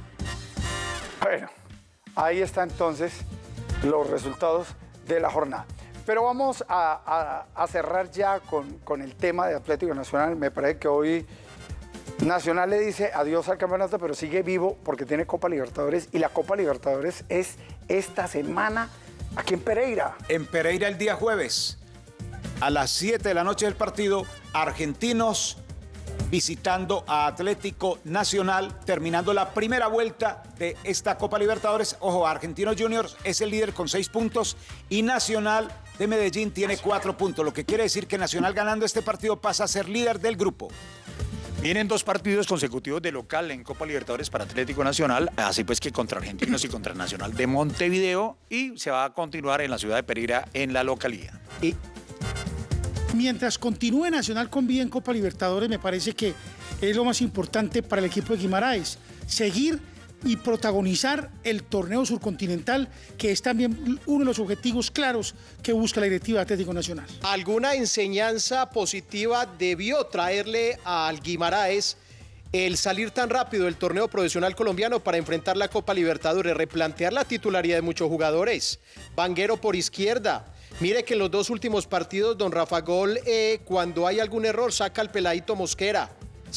Bueno, ahí está entonces los resultados de la jornada. Pero vamos a cerrar ya con el tema de Atlético Nacional. Me parece que hoy Nacional le dice adiós al campeonato, pero sigue vivo porque tiene Copa Libertadores. Y la Copa Libertadores es esta semana aquí en Pereira.
En Pereira el día jueves, a las 7 de la noche del partido, Argentinos visitando a Atlético Nacional, terminando la primera vuelta de esta Copa Libertadores. Ojo, Argentinos Juniors es el líder con 6 puntos y Nacional de Medellín tiene 4 puntos, lo que quiere decir que Nacional ganando este partido pasa a ser líder del grupo.
Vienen 2 partidos consecutivos de local en Copa Libertadores para Atlético Nacional, así pues que contra Argentinos y contra Nacional de Montevideo, y se va a continuar en la ciudad de Pereira en la localía.
Y mientras continúe Nacional con vida en Copa Libertadores, me parece que es lo más importante para el equipo de Guimaraes, seguir y protagonizar el torneo surcontinental, que es también uno de los objetivos claros que busca la directiva de Atlético Nacional.
¿Alguna enseñanza positiva debió traerle al Guimaraes el salir tan rápido del torneo profesional colombiano para enfrentar la Copa Libertadores, replantear la titularidad de muchos jugadores? Vanguero por izquierda. Mire que en los 2 últimos partidos, don Rafa Gol, cuando hay algún error, saca al peladito Mosquera.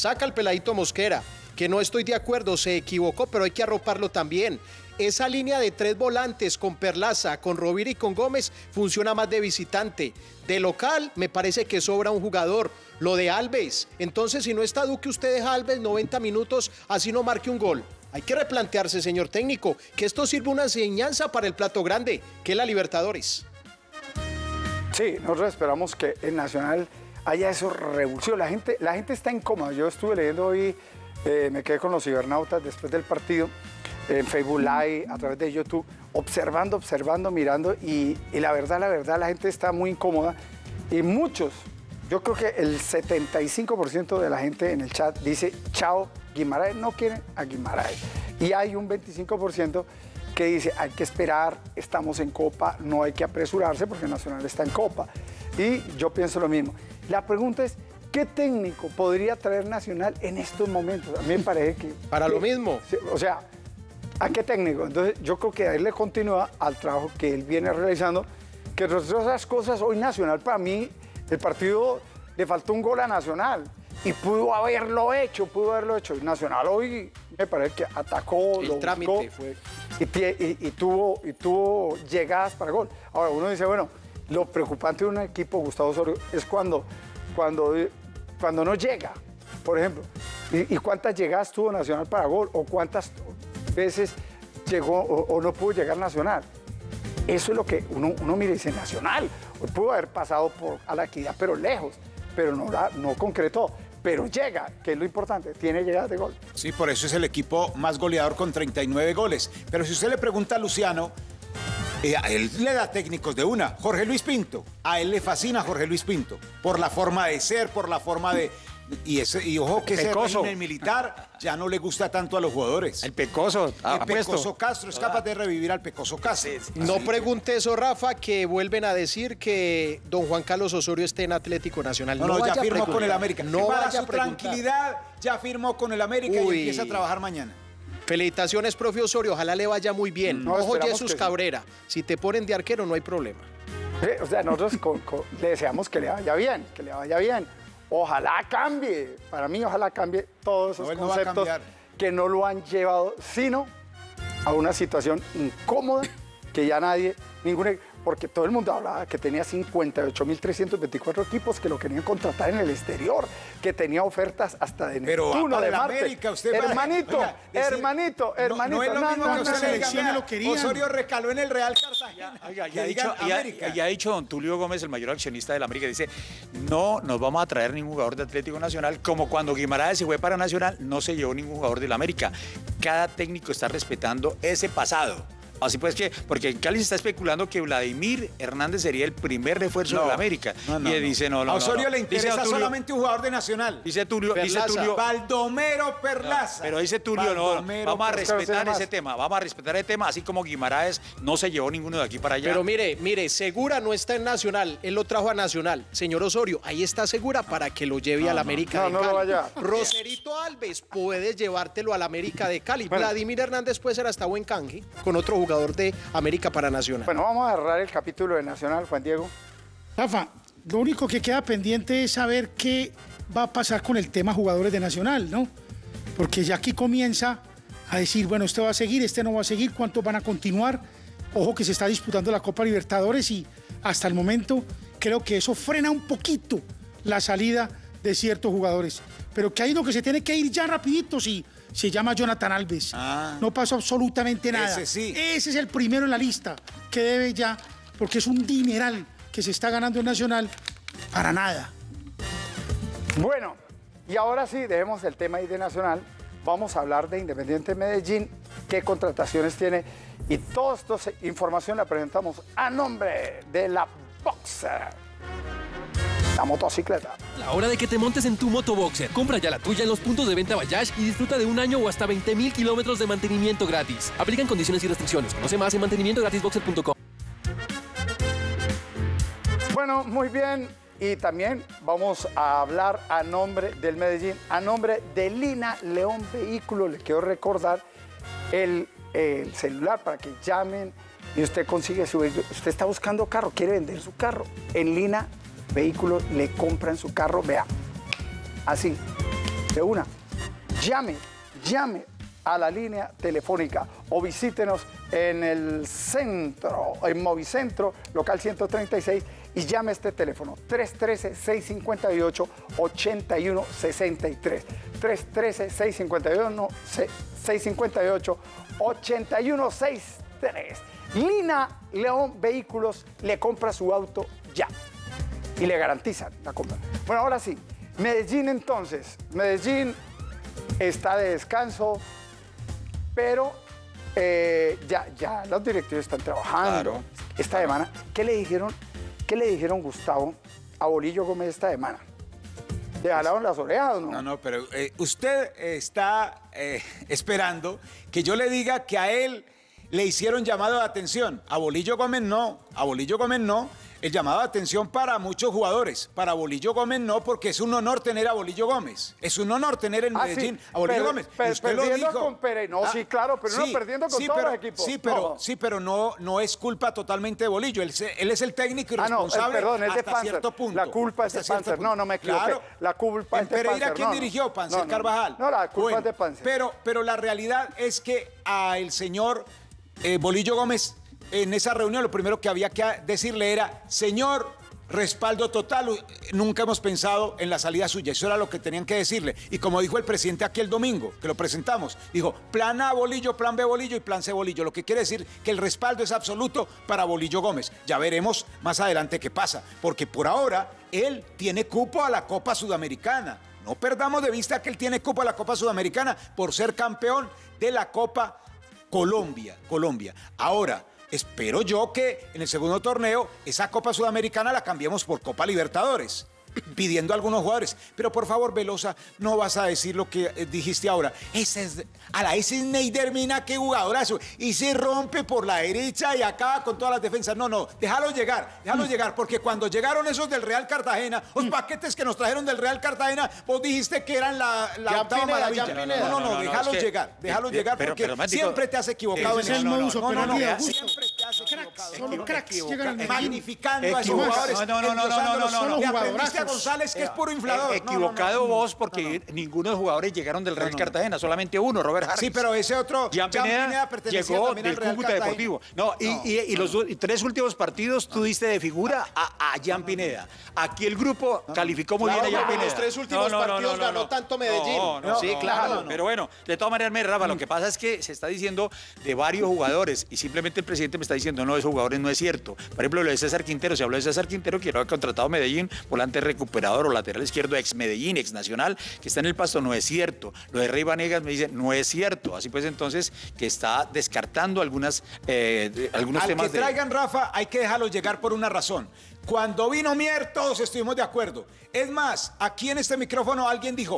Que no estoy de acuerdo, se equivocó, pero hay que arroparlo también. Esa línea de 3 volantes con Perlaza, con Rovira y con Gómez funciona más de visitante. De local me parece que sobra un jugador, lo de Alves. Entonces, si no está Duque, usted deja a Alves 90 minutos, así no marque un gol. Hay que replantearse, señor técnico, que esto sirve una enseñanza para el plato grande, que es la Libertadores.
Sí, nosotros esperamos que en Nacional haya eso revulsivo. La gente está incómoda. Yo estuve leyendo hoy, me quedé con los cibernautas después del partido, en Facebook Live, a través de YouTube, observando, mirando, y la verdad, la gente está muy incómoda. Y muchos, yo creo que el 75% de la gente en el chat dice, chao, Guimaraes, no quieren a Guimaraes. Y hay un 25% que dice, hay que esperar, estamos en Copa, no hay que apresurarse porque Nacional está en Copa. Y yo pienso lo mismo. La pregunta es, ¿qué técnico podría traer Nacional en estos momentos? A mí me parece que...
Para lo mismo.
O sea, ¿a qué técnico? Entonces, yo creo que darle continuidad al trabajo que él viene realizando, que entre otras cosas, hoy Nacional, para mí, el partido le faltó un gol a Nacional. Y pudo haberlo hecho. Nacional hoy me parece que atacó,
el
lo
trámite
buscó,
fue.
Y tuvo llegadas para gol. Ahora, uno dice, bueno, lo preocupante de un equipo, Gustavo Osorio, es cuando no llega, por ejemplo. ¿Y cuántas llegadas tuvo Nacional para gol? ¿O cuántas veces llegó o no pudo llegar Nacional? Eso es lo que uno mira y dice, Nacional. Hoy pudo haber pasado a la equidad, pero lejos, pero no concretó. Pero llega, que es lo importante, tiene llegadas de gol.
Sí, por eso es el equipo más goleador con 39 goles. Pero si usted le pregunta a Luciano, a él le da técnicos de una. Jorge Luis Pinto, a él le fascina Jorge Luis Pinto, por la forma de ser, por la forma de... Y ojo que ese régimen militar ya no le gusta tanto a los jugadores.
El Pecoso.
El Pecoso Castro es capaz de revivir al Pecoso Castro.
No pregunte eso, Rafa, que vuelven a decir que don Juan Carlos Osorio esté en Atlético Nacional.
No, ya firmó con el América.
No
para
vaya
su tranquilidad, ya firmó con el América y empieza a trabajar mañana.
Felicitaciones, profe Osorio, ojalá le vaya muy bien. Ojo, Jesús Cabrera, si te ponen de arquero no hay problema.
O sea, nosotros le deseamos que le vaya bien, Ojalá cambie, para mí ojalá cambie todos esos conceptos que no lo han llevado, sino a una situación incómoda que ya porque todo el mundo hablaba que tenía 58.324 equipos que lo querían contratar en el exterior, que tenía ofertas hasta de Neptuno, de Marte.
América, usted
hermanito.
No es lo mismo que usted
lo quería.
Osorio recaló en el Real Cartagena.
Ya ha dicho don Tulio Gómez, el mayor accionista del América, dice, no nos vamos a traer ningún jugador de Atlético Nacional, como cuando Guimaraes se fue para Nacional, no se llevó ningún jugador del América. Cada técnico está respetando ese pasado. Así pues que, porque Cali se está especulando que Vladimir Hernández sería el primer refuerzo de la América. Y él dice, no.
A Osorio le interesa solamente un jugador de Nacional.
Dice Tulio.
Baldomero Perlaza.
Pero dice Tulio, vamos a respetar ese tema. Vamos a respetar el tema, así como Guimaraes no se llevó ninguno de aquí para allá.
Pero mire, Segura no está en Nacional, él lo trajo a Nacional. Señor Osorio, ahí está Segura para que lo lleve al América de Cali.
No vaya.
Roserito Alves, puedes llevártelo al América de Cali. Bueno. Vladimir Hernández puede ser hasta buen canje con otro jugador de América para Nacional.
Bueno, vamos a cerrar el capítulo de Nacional, Juan Diego.
Rafa, lo único que queda pendiente es saber qué va a pasar con el tema jugadores de Nacional, ¿no? Porque ya aquí comienza a decir, bueno, este va a seguir, este no va a seguir, cuántos van a continuar. Ojo que se está disputando la Copa Libertadores y hasta el momento creo que eso frena un poquito la salida de ciertos jugadores. Pero que hay uno que se tiene que ir ya rapidito, sí. Se llama Jonathan Alves. No pasó absolutamente nada.
Ese sí.
Ese es el primero en la lista que debe ya, porque es un dineral que se está ganando en Nacional para nada.
Bueno, y ahora sí, dejemos el tema ahí de Nacional. Vamos a hablar de Independiente Medellín, qué contrataciones tiene. Y toda esta información la presentamos a nombre de la Boxer. La motocicleta.
La hora de que te montes en tu moto Boxer. Compra ya la tuya en los puntos de venta Bayash y disfruta de un año o hasta 20.000 kilómetros de mantenimiento gratis. Aplican condiciones y restricciones. Conoce más en mantenimientogratisboxer.com.
Bueno, muy bien. Y también vamos a hablar a nombre del Medellín, a nombre de Lina León Vehículos. Les quiero recordar el celular para que llamen y usted consigue su vehículo. Usted está buscando carro, quiere vender su carro. En Lina Vehículos le compran su carro, vea, así, de una. Llame a la línea telefónica o visítenos en el centro, en Movicentro, local 136, y llame a este teléfono, 313-658-8163. 313-658-8163. Lina León Vehículos le compra su auto ya. Y le garantizan la compra. Bueno, ahora sí, Medellín entonces. Medellín está de descanso, pero ya los directivos están trabajando.
Claro.
Esta semana, ¿qué le dijeron, Gustavo, a Bolillo Gómez esta semana? ¿Le jalaron las orejas o no?
No, pero usted está esperando que yo le diga que a él le hicieron llamado de atención. A Bolillo Gómez no. El llamado de atención para muchos jugadores. Para Bolillo Gómez no, porque es un honor tener a Bolillo Gómez. Es un honor tener en Medellín a Bolillo Gómez.
Usted lo dijo. Con Pérez. No, sí, claro, pero no perdiendo con todos los equipos.
Sí, pero no es culpa totalmente de Bolillo. Él es el técnico y responsable hasta cierto punto.
La culpa es de Panzer. No me equivoqué. Claro. La culpa es de Panzer.
En Pereira, ¿quién dirigió? Panzer Carvajal.
No, la culpa es de Panzer.
Pero la realidad es que al señor Bolillo Gómez, en esa reunión, lo primero que había que decirle era: señor, respaldo total, nunca hemos pensado en la salida suya. Eso era lo que tenían que decirle. Y como dijo el presidente aquí el domingo, que lo presentamos, dijo: plan A Bolillo, plan B Bolillo y plan C Bolillo. Lo que quiere decir que el respaldo es absoluto para Bolillo Gómez. Ya veremos más adelante qué pasa, porque por ahora él tiene cupo a la Copa Sudamericana. No perdamos de vista que él tiene cupo a la Copa Sudamericana por ser campeón de la Copa Colombia. Ahora, espero yo que en el segundo torneo esa Copa Sudamericana la cambiemos por Copa Libertadores, pidiendo a algunos jugadores. Pero por favor, Velosa, no vas a decir lo que dijiste ahora. Ese es Neider Mina, qué jugadorazo. Y se rompe por la derecha y acaba con todas las defensas. No, déjalo llegar, porque cuando llegaron esos del Real Cartagena, los paquetes que nos trajeron del Real Cartagena, vos dijiste que eran la octava maravilla. No, déjalo llegar, porque siempre te has equivocado en eso. Siempre te has equivocado.
Solo cracks llegan al Medellín.
Magnificando a esos jugadores.
No.
Le aprendiste a González, que es puro inflador.
Equivocado vos, porque ninguno de los jugadores llegaron del Real Cartagena, solamente uno, Robert Harris.
Sí, pero ese otro,
Jean Pineda llegó del Cúcuta Deportivo. Y los tres últimos partidos tú diste de figura a Jean Pineda. Aquí el grupo calificó muy bien a Jean Pineda.
Los tres últimos partidos ganó tanto Medellín.
Sí, claro. Pero bueno, de todas maneras, Rafa, lo que pasa es que se está diciendo de varios jugadores y simplemente el presidente me está diciendo: no, esos jugadores no es cierto. Por ejemplo, lo de César Quintero, se habló de César Quintero, que lo ha contratado Medellín, volante recuperador o lateral izquierdo, ex Medellín, ex Nacional, que está en el Pasto, no es cierto. Lo de Rey Vanegas me dice: no es cierto. Así pues, entonces, que está descartando algunos temas.
Al que traigan, Rafa, hay que dejarlo llegar por una razón. Cuando vino Mier, todos estuvimos de acuerdo. Es más, aquí en este micrófono alguien dijo: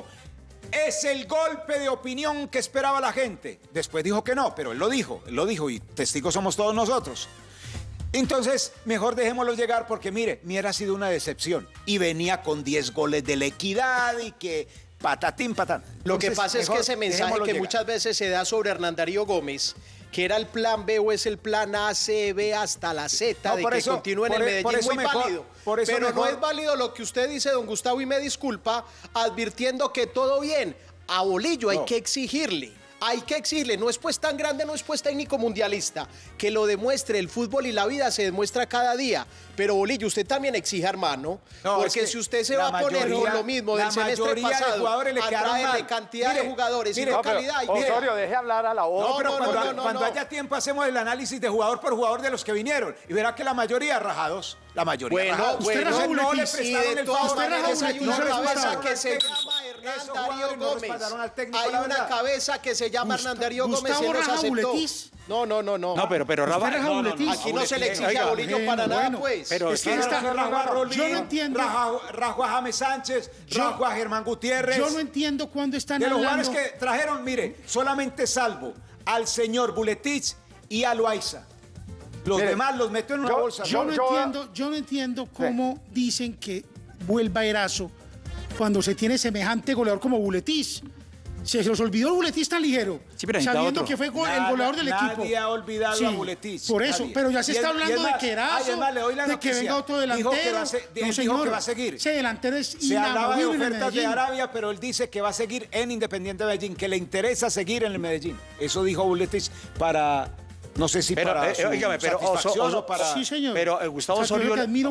es el golpe de opinión que esperaba la gente. Después dijo que no, pero él lo dijo y testigos somos todos nosotros. Entonces, mejor dejémoslo llegar porque, mire, Mier ha sido una decepción y venía con 10 goles de la Equidad y que patatín, patán.
Lo que pasa es que ese mensaje que muchas veces se da sobre Hernán Darío Gómez, que era el plan B o es el plan A, C, B hasta la Z, de que continúe en el Medellín, muy válido. Pero no es válido lo que usted dice, don Gustavo, y me disculpa, advirtiendo que todo bien. A Bolillo hay que exigirle. Hay que exigirle, no es pues tan grande, no es pues técnico mundialista, que lo demuestre. El fútbol y la vida se demuestra cada día. Pero Bolillo, usted también exige, hermano, porque si usted se va a poner con lo mismo del semestre pasado, a traerle cantidad de jugadores y no calidad.
Osorio, deje hablar a la otra.
Cuando haya tiempo hacemos el análisis de jugador por jugador de los que vinieron y verá que la mayoría rajados. La mayoría rajados.
No le
prestaron
de todas
el
maneras
favor.
hay una cabeza que se llama Hernán Darío Gómez. Hay una cabeza que se llama Hernán Darío Gómez y los aceptó. No.
No, pero Rafa,
aquí no se le exige a Bolillo para nada, pues.
Pero es que rajó a Rolín,
yo no entiendo.
Rajó a James Sánchez, rajó a Germán Gutiérrez.
Yo no entiendo cuándo están
de los
hablando.
jugadores que trajeron, mire, solamente salvo al señor Buletich y a Loaiza. Los demás los metió en una bolsa.
Yo no entiendo cómo dicen que vuelva Erazo cuando se tiene semejante goleador como Buletich. Se los olvidó el Buletich tan ligero, sabiendo que fue el goleador del equipo.
Nadie ha olvidado a Buletich.
Por eso, pero ya se está hablando de que Erazo, de que venga otro delantero.
Dijo que va a seguir.
Ese delantero es
Se hablaba de
inamovible en
ofertas de
Medellín.
Arabia, pero él dice que va a seguir en Independiente Medellín, que le interesa seguir en el Medellín. Eso dijo Buletich para... No sé si para su satisfacción o para...
Sí, señor.
Pero Gustavo Osorio...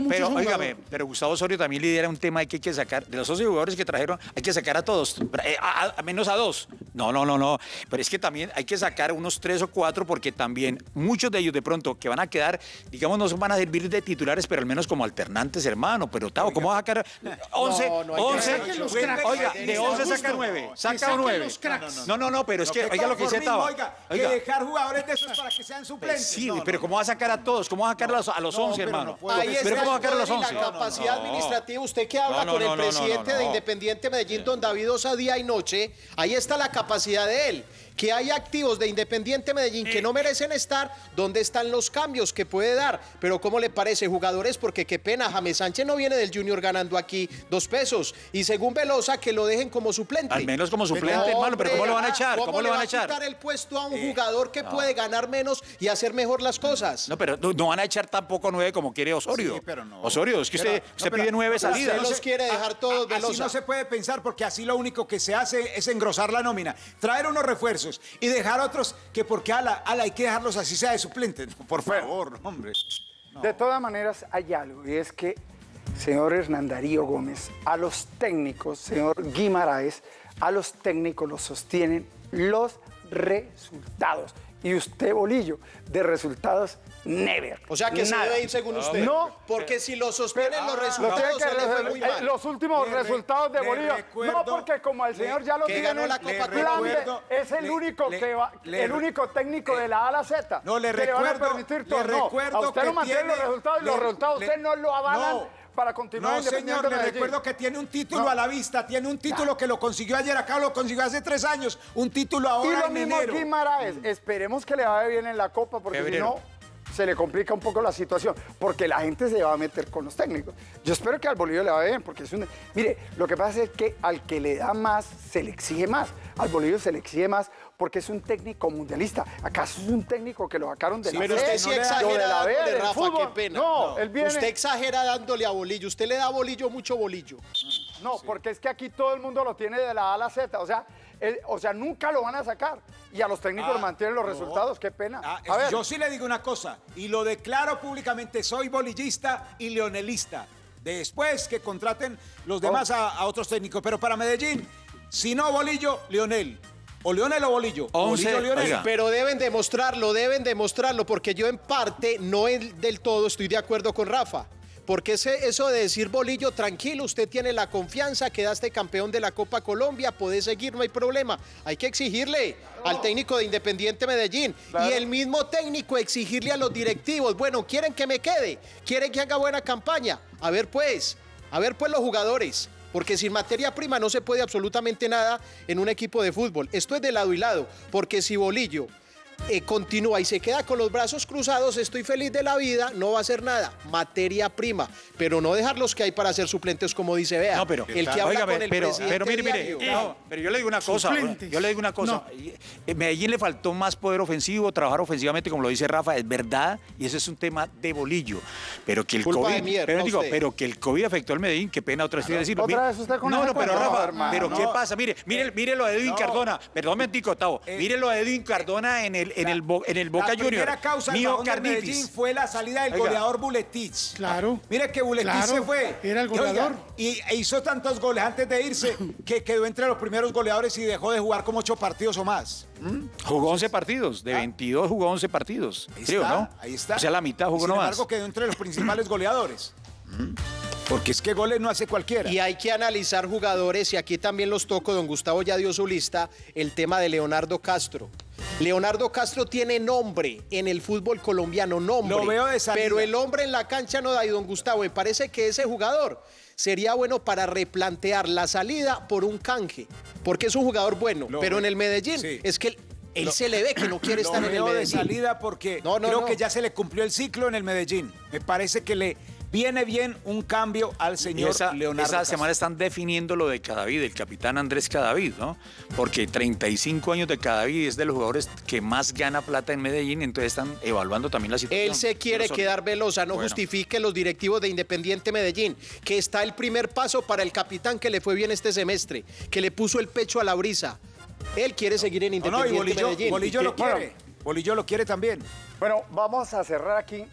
Pero
Gustavo Osorio también lidera un tema que hay que sacar. De los 11 jugadores que trajeron, hay que sacar a todos. A menos a 2. No. Pero es que también hay que sacar unos 3 o 4 porque también muchos de ellos de pronto que van a quedar, digamos, no van a servir de titulares, pero al menos como alternantes, hermano. Pero Tavo, ¿cómo vas a sacar 11? 11. Oiga, de 11 saca 9. Saca 9. No, pero es que, oiga lo que dice Tavo.
Oiga, que dejar jugadores de esos para que sean suplentes.
Sí, pero ¿cómo va a sacar a todos? ¿Cómo va a sacar a los 11, hermano?
Ahí
Pero ¿cómo va a sacar a los
está
11?
la capacidad administrativa. Usted que habla con el presidente de Independiente Medellín, don David Osa, día y noche, ahí está la capacidad de él. Que hay activos de Independiente Medellín que no merecen estar, ¿dónde están los cambios que puede dar? Pero ¿cómo le parece, jugadores? Porque qué pena, James Sánchez no viene del Junior ganando aquí 2 pesos. Y según Velosa, que lo dejen como suplente.
Al menos como suplente, hermano, pero ¿cómo lo van a echar? ¿Cómo le van a echar?
¿Cómo le va a quitar el puesto a un jugador que puede ganar menos y hacer mejor las cosas?
No, pero no van a echar tampoco 9 como quiere Osorio.
Sí, pero no.
Osorio, es que usted pide 9 salidas.
Usted los quiere dejar todos, Velosa.
Así no se puede pensar porque así lo único que se hace es engrosar la nómina, traer unos refuerzos y dejar otros que porque hay que dejarlos así sea de suplente. Por favor, hombre. No.
De todas maneras hay algo y es que, señor Hernán Darío Gómez, a los técnicos, señor Guimaraes, a los técnicos los sostienen los resultados. Y usted, Bolillo, de resultados, never.
O sea que se debe ir según usted.
No.
Porque si lo sostienen los resultados, se le fue muy mal.
Los últimos resultados de Bolillo. No, porque como el señor ya lo tiene, es el único que va, el único técnico de la A a la Z.
No, le
que le van a
recuerdo,
permitir todo. No, a usted lo mantiene los resultados y los resultados usted no lo avalan. Para continuar
no, señor, le recuerdo que tiene un título a la vista, tiene un título que lo consiguió ayer, acá lo consiguió hace 3 años, un título ahora en enero.
Y lo mismo Guimaraes, esperemos que le vaya bien en la Copa, porque si no, se le complica un poco la situación, porque la gente se va a meter con los técnicos. Yo espero que al Bolillo le vaya bien, porque es un... Mire, lo que pasa es que al que le da más, se le exige más. Al Bolillo se le exige más porque es un técnico mundialista. ¿Acaso es un técnico que lo sacaron de la
pero usted sí exagera dándole, Rafa,
fútbol?
qué pena.
No, él viene...
Usted exagera dándole a Bolillo. Usted le da a Bolillo mucho Bolillo.
No, porque es que aquí todo el mundo lo tiene de la A a la Z. O sea, nunca lo van a sacar. Y a los técnicos mantienen los resultados. Qué pena.
A ver. Yo sí le digo una cosa, y lo declaro públicamente, soy bolillista y leonelista. Después que contraten los demás a otros técnicos. Pero para Medellín, si no Bolillo, Leonel. O Leonel o Bolillo.
11,
Bolillo, Leonel.
Pero deben demostrarlo, porque yo en parte, no del todo, estoy de acuerdo con Rafa. Porque eso de decir Bolillo, tranquilo, usted tiene la confianza, quedaste campeón de la Copa Colombia, puede seguir, no hay problema. Hay que exigirle al técnico de Independiente Medellín y el mismo técnico exigirle a los directivos, bueno, quieren que me quede, quieren que haga buena campaña. A ver pues los jugadores. Porque sin materia prima no se puede absolutamente nada en un equipo de fútbol. Esto es de lado y lado, porque si Bolillo continúa y se queda con los brazos cruzados, estoy feliz de la vida, no va a hacer nada. Materia prima, pero no dejar los que hay para ser suplentes, como dice Bea.
No, pero
el que habla con el presidente
pero mire,
diario.
no, pero yo le digo una cosa,
No.
Medellín le faltó más poder ofensivo, trabajar ofensivamente, como lo dice Rafa, es verdad, y ese es un tema de bolillo. Pero que el
Culpa
COVID,
de Mier,
pero,
no
digo,
usted.
pero que el COVID afectó al Medellín, qué pena otra vez decirlo.
Otra vez usted con
no,
ese
no, pero
cuento,
Rafa,
hermano.
pero ¿qué pasa? Mire lo de Edwin Cardona, perdón, mentico, Octavo, mire lo de Edwin Cardona en el Boca
La
Juniors.
primera causa del bajón del
Miocarditis.
Medellín fue la salida del
Oiga.
goleador Buletich.
Claro.
Mire que Buletich
Claro,
se fue.
era el
Y, oiga,
goleador.
e hizo tantos goles antes de irse que quedó entre los primeros goleadores y dejó de jugar como 8 partidos o más.
Jugó 11 partidos, de 22 jugó 11 partidos.
Ahí
Creo,
está,
¿no?
ahí está.
O sea, la mitad jugó
Sin
nomás.
embargo, quedó entre los principales goleadores. Porque es que goles no hace cualquiera.
Y hay que analizar jugadores, y aquí también los toco, don Gustavo ya dio su lista, el tema de Leonardo Castro. Leonardo Castro tiene nombre en el fútbol colombiano, nombre.
Lo veo de salida.
Pero el hombre en la cancha no da, y don Gustavo, me parece que ese jugador sería bueno para replantear la salida por un canje, porque es un jugador bueno, pero en el Medellín es que él se le ve que no quiere estar en el
Lo veo de
Medellín.
salida porque creo que ya se le cumplió el ciclo en el Medellín. Me parece que le viene bien un cambio al señor Leonardo
Esa
Castro.
semana están definiendo lo de Cadavid, el capitán Andrés Cadavid, ¿no? Porque 35 años de Cadavid es de los jugadores que más gana plata en Medellín, entonces están evaluando también la situación.
Él se quiere quedar Velosa, no justifique los directivos de Independiente Medellín, que está el primer paso para el capitán que le fue bien este semestre, que le puso el pecho a la brisa. Él quiere seguir en Independiente Medellín.
Bolillo lo quiere. Bolillo lo quiere también.
Bueno, vamos a cerrar aquí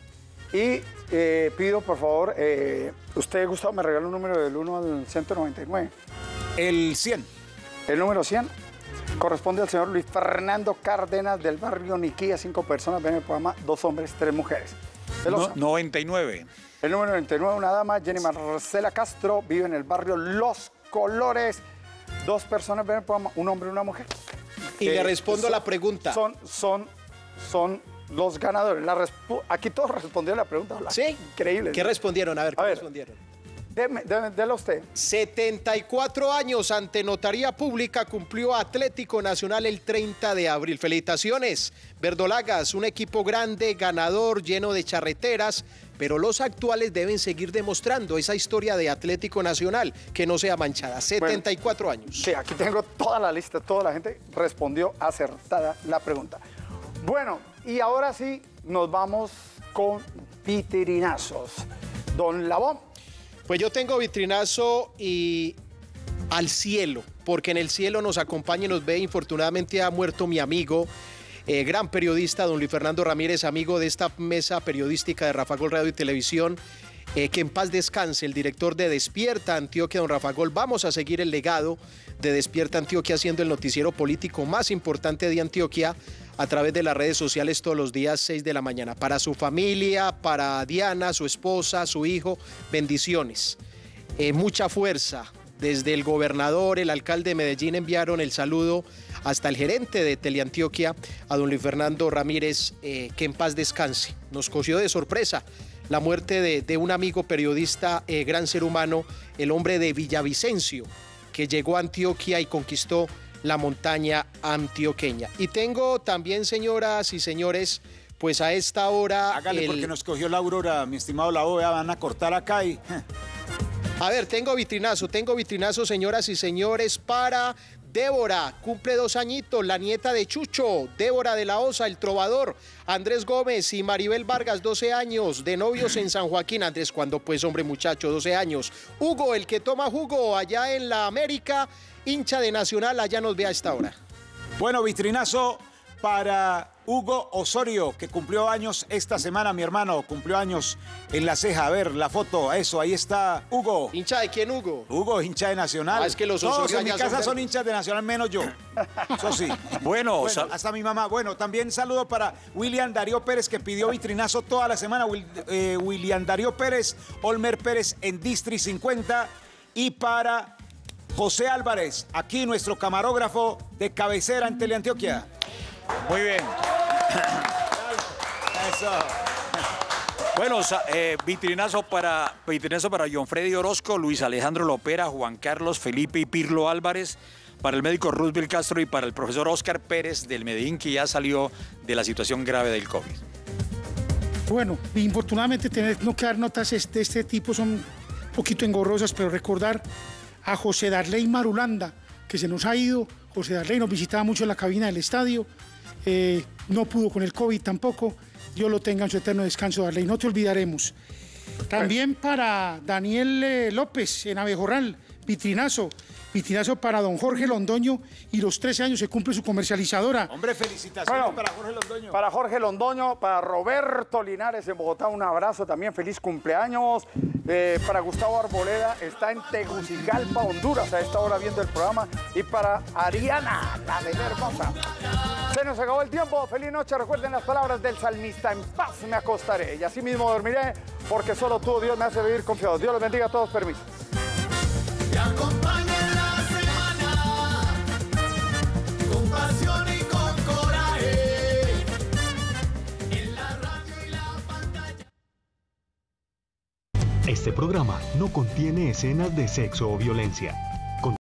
y pido, por favor, usted, Gustavo, me regala un número del 1 al 199.
El 100.
El número 100 corresponde al señor Luis Fernando Cárdenas del barrio Niquía. 5 personas ven el programa, 2 hombres, 3 mujeres. Velosa.
99.
El número 99, una dama, Jenny Marcela Castro, vive en el barrio Los Colores. 2 personas ven el programa, un hombre y una mujer.
Y le respondo a la pregunta.
Son los ganadores. Aquí todos respondieron la pregunta.
Sí.
Increíble.
¿Qué respondieron? A ver, ¿qué respondieron?
Dele usted.
74 años ante Notaría Pública cumplió Atlético Nacional el 30 de abril. Felicitaciones, Verdolagas, un equipo grande, ganador, lleno de charreteras, pero los actuales deben seguir demostrando esa historia de Atlético Nacional que no sea manchada. 74 años.
Sí, aquí tengo toda la lista, toda la gente respondió acertada la pregunta. Bueno, y ahora sí nos vamos con vitrinazos. Don Labón.
Pues yo tengo vitrinazo y al cielo, porque en el cielo nos acompaña y nos ve. Infortunadamente ha muerto mi amigo, gran periodista, don Luis Fernando Ramírez, amigo de esta mesa periodística de Rafa Gol Radio y Televisión. Que en paz descanse, el director de Despierta Antioquia, don Rafa Gol. Vamos a seguir el legado de Despierta Antioquia, siendo el noticiero político más importante de Antioquia, a través de las redes sociales todos los días 6 de la mañana. Para su familia, para Diana, su esposa, su hijo, bendiciones. Mucha fuerza. Desde el gobernador, el alcalde de Medellín enviaron el saludo hasta el gerente de Teleantioquia, a don Luis Fernando Ramírez, que en paz descanse. Nos cogió de sorpresa la muerte de un amigo periodista, gran ser humano, el hombre de Villavicencio, que llegó a Antioquia y conquistó la montaña antioqueña. Y tengo también, señoras y señores, pues a esta hora...
Hágale porque nos cogió la aurora, mi estimado Lavo, van a cortar acá y...
A ver, tengo vitrinazo, señoras y señores, para Débora, cumple 2 añitos, la nieta de Chucho, Débora de la Osa, el trovador, Andrés Gómez y Maribel Vargas, 12 años, de novios en San Joaquín. Andrés, ¿cuándo pues, hombre, muchacho? 12 años. Hugo, el que toma jugo allá en la América, hincha de Nacional, allá nos ve a esta hora.
Bueno, vitrinazo para Hugo Osorio, que cumplió años esta semana, mi hermano, cumplió años en La Ceja. A ver, la foto, eso, ahí está Hugo.
¿Hincha de quién, Hugo?
Hugo, hincha de Nacional.
Es que los
todos
Osorio
en mi
allá
casa
son
son hinchas de Nacional, menos yo. Eso sí.
Bueno,
hasta mi mamá. Bueno, también saludo para William Darío Pérez, que pidió vitrinazo toda la semana. William Darío Pérez, Olmer Pérez en District 50. Y para José Álvarez, aquí nuestro camarógrafo de cabecera en Teleantioquia.
Muy bien.
Eso.
Bueno, vitrinazo para John Freddy Orozco, Luis Alejandro Lopera, Juan Carlos Felipe y Pirlo Álvarez, para el médico Roosevelt Castro y para el profesor Oscar Pérez del Medellín, que ya salió de la situación grave del COVID.
Bueno, infortunadamente no que dar notas de este tipo son un poquito engorrosas, pero recordar a José Darley Marulanda, que se nos ha ido. José Darley nos visitaba mucho en la cabina del estadio, no pudo con el COVID tampoco. Dios lo tenga en su eterno descanso, Darley, no te olvidaremos. También para Daniel López en Abejorral, vitrinazo para don Jorge Londoño, y los 13 años se cumple su comercializadora.
Hombre, felicitaciones para Jorge Londoño.
Para Jorge Londoño, para Roberto Linares en Bogotá, un abrazo también, feliz cumpleaños. Para Gustavo Arboleda, está en Tegucigalpa, Honduras, a esta hora viendo el programa. Y para Ariana, la bebé hermosa. Se nos acabó el tiempo, feliz noche. Recuerden las palabras del salmista: en paz me acostaré y así mismo dormiré, porque solo tú, Dios, me hace vivir confiado. Dios los bendiga a todos, permiso.
Te acompaña en la semana, con pasión y con coraje, en la radio y la pantalla.
Este programa no contiene escenas de sexo o violencia.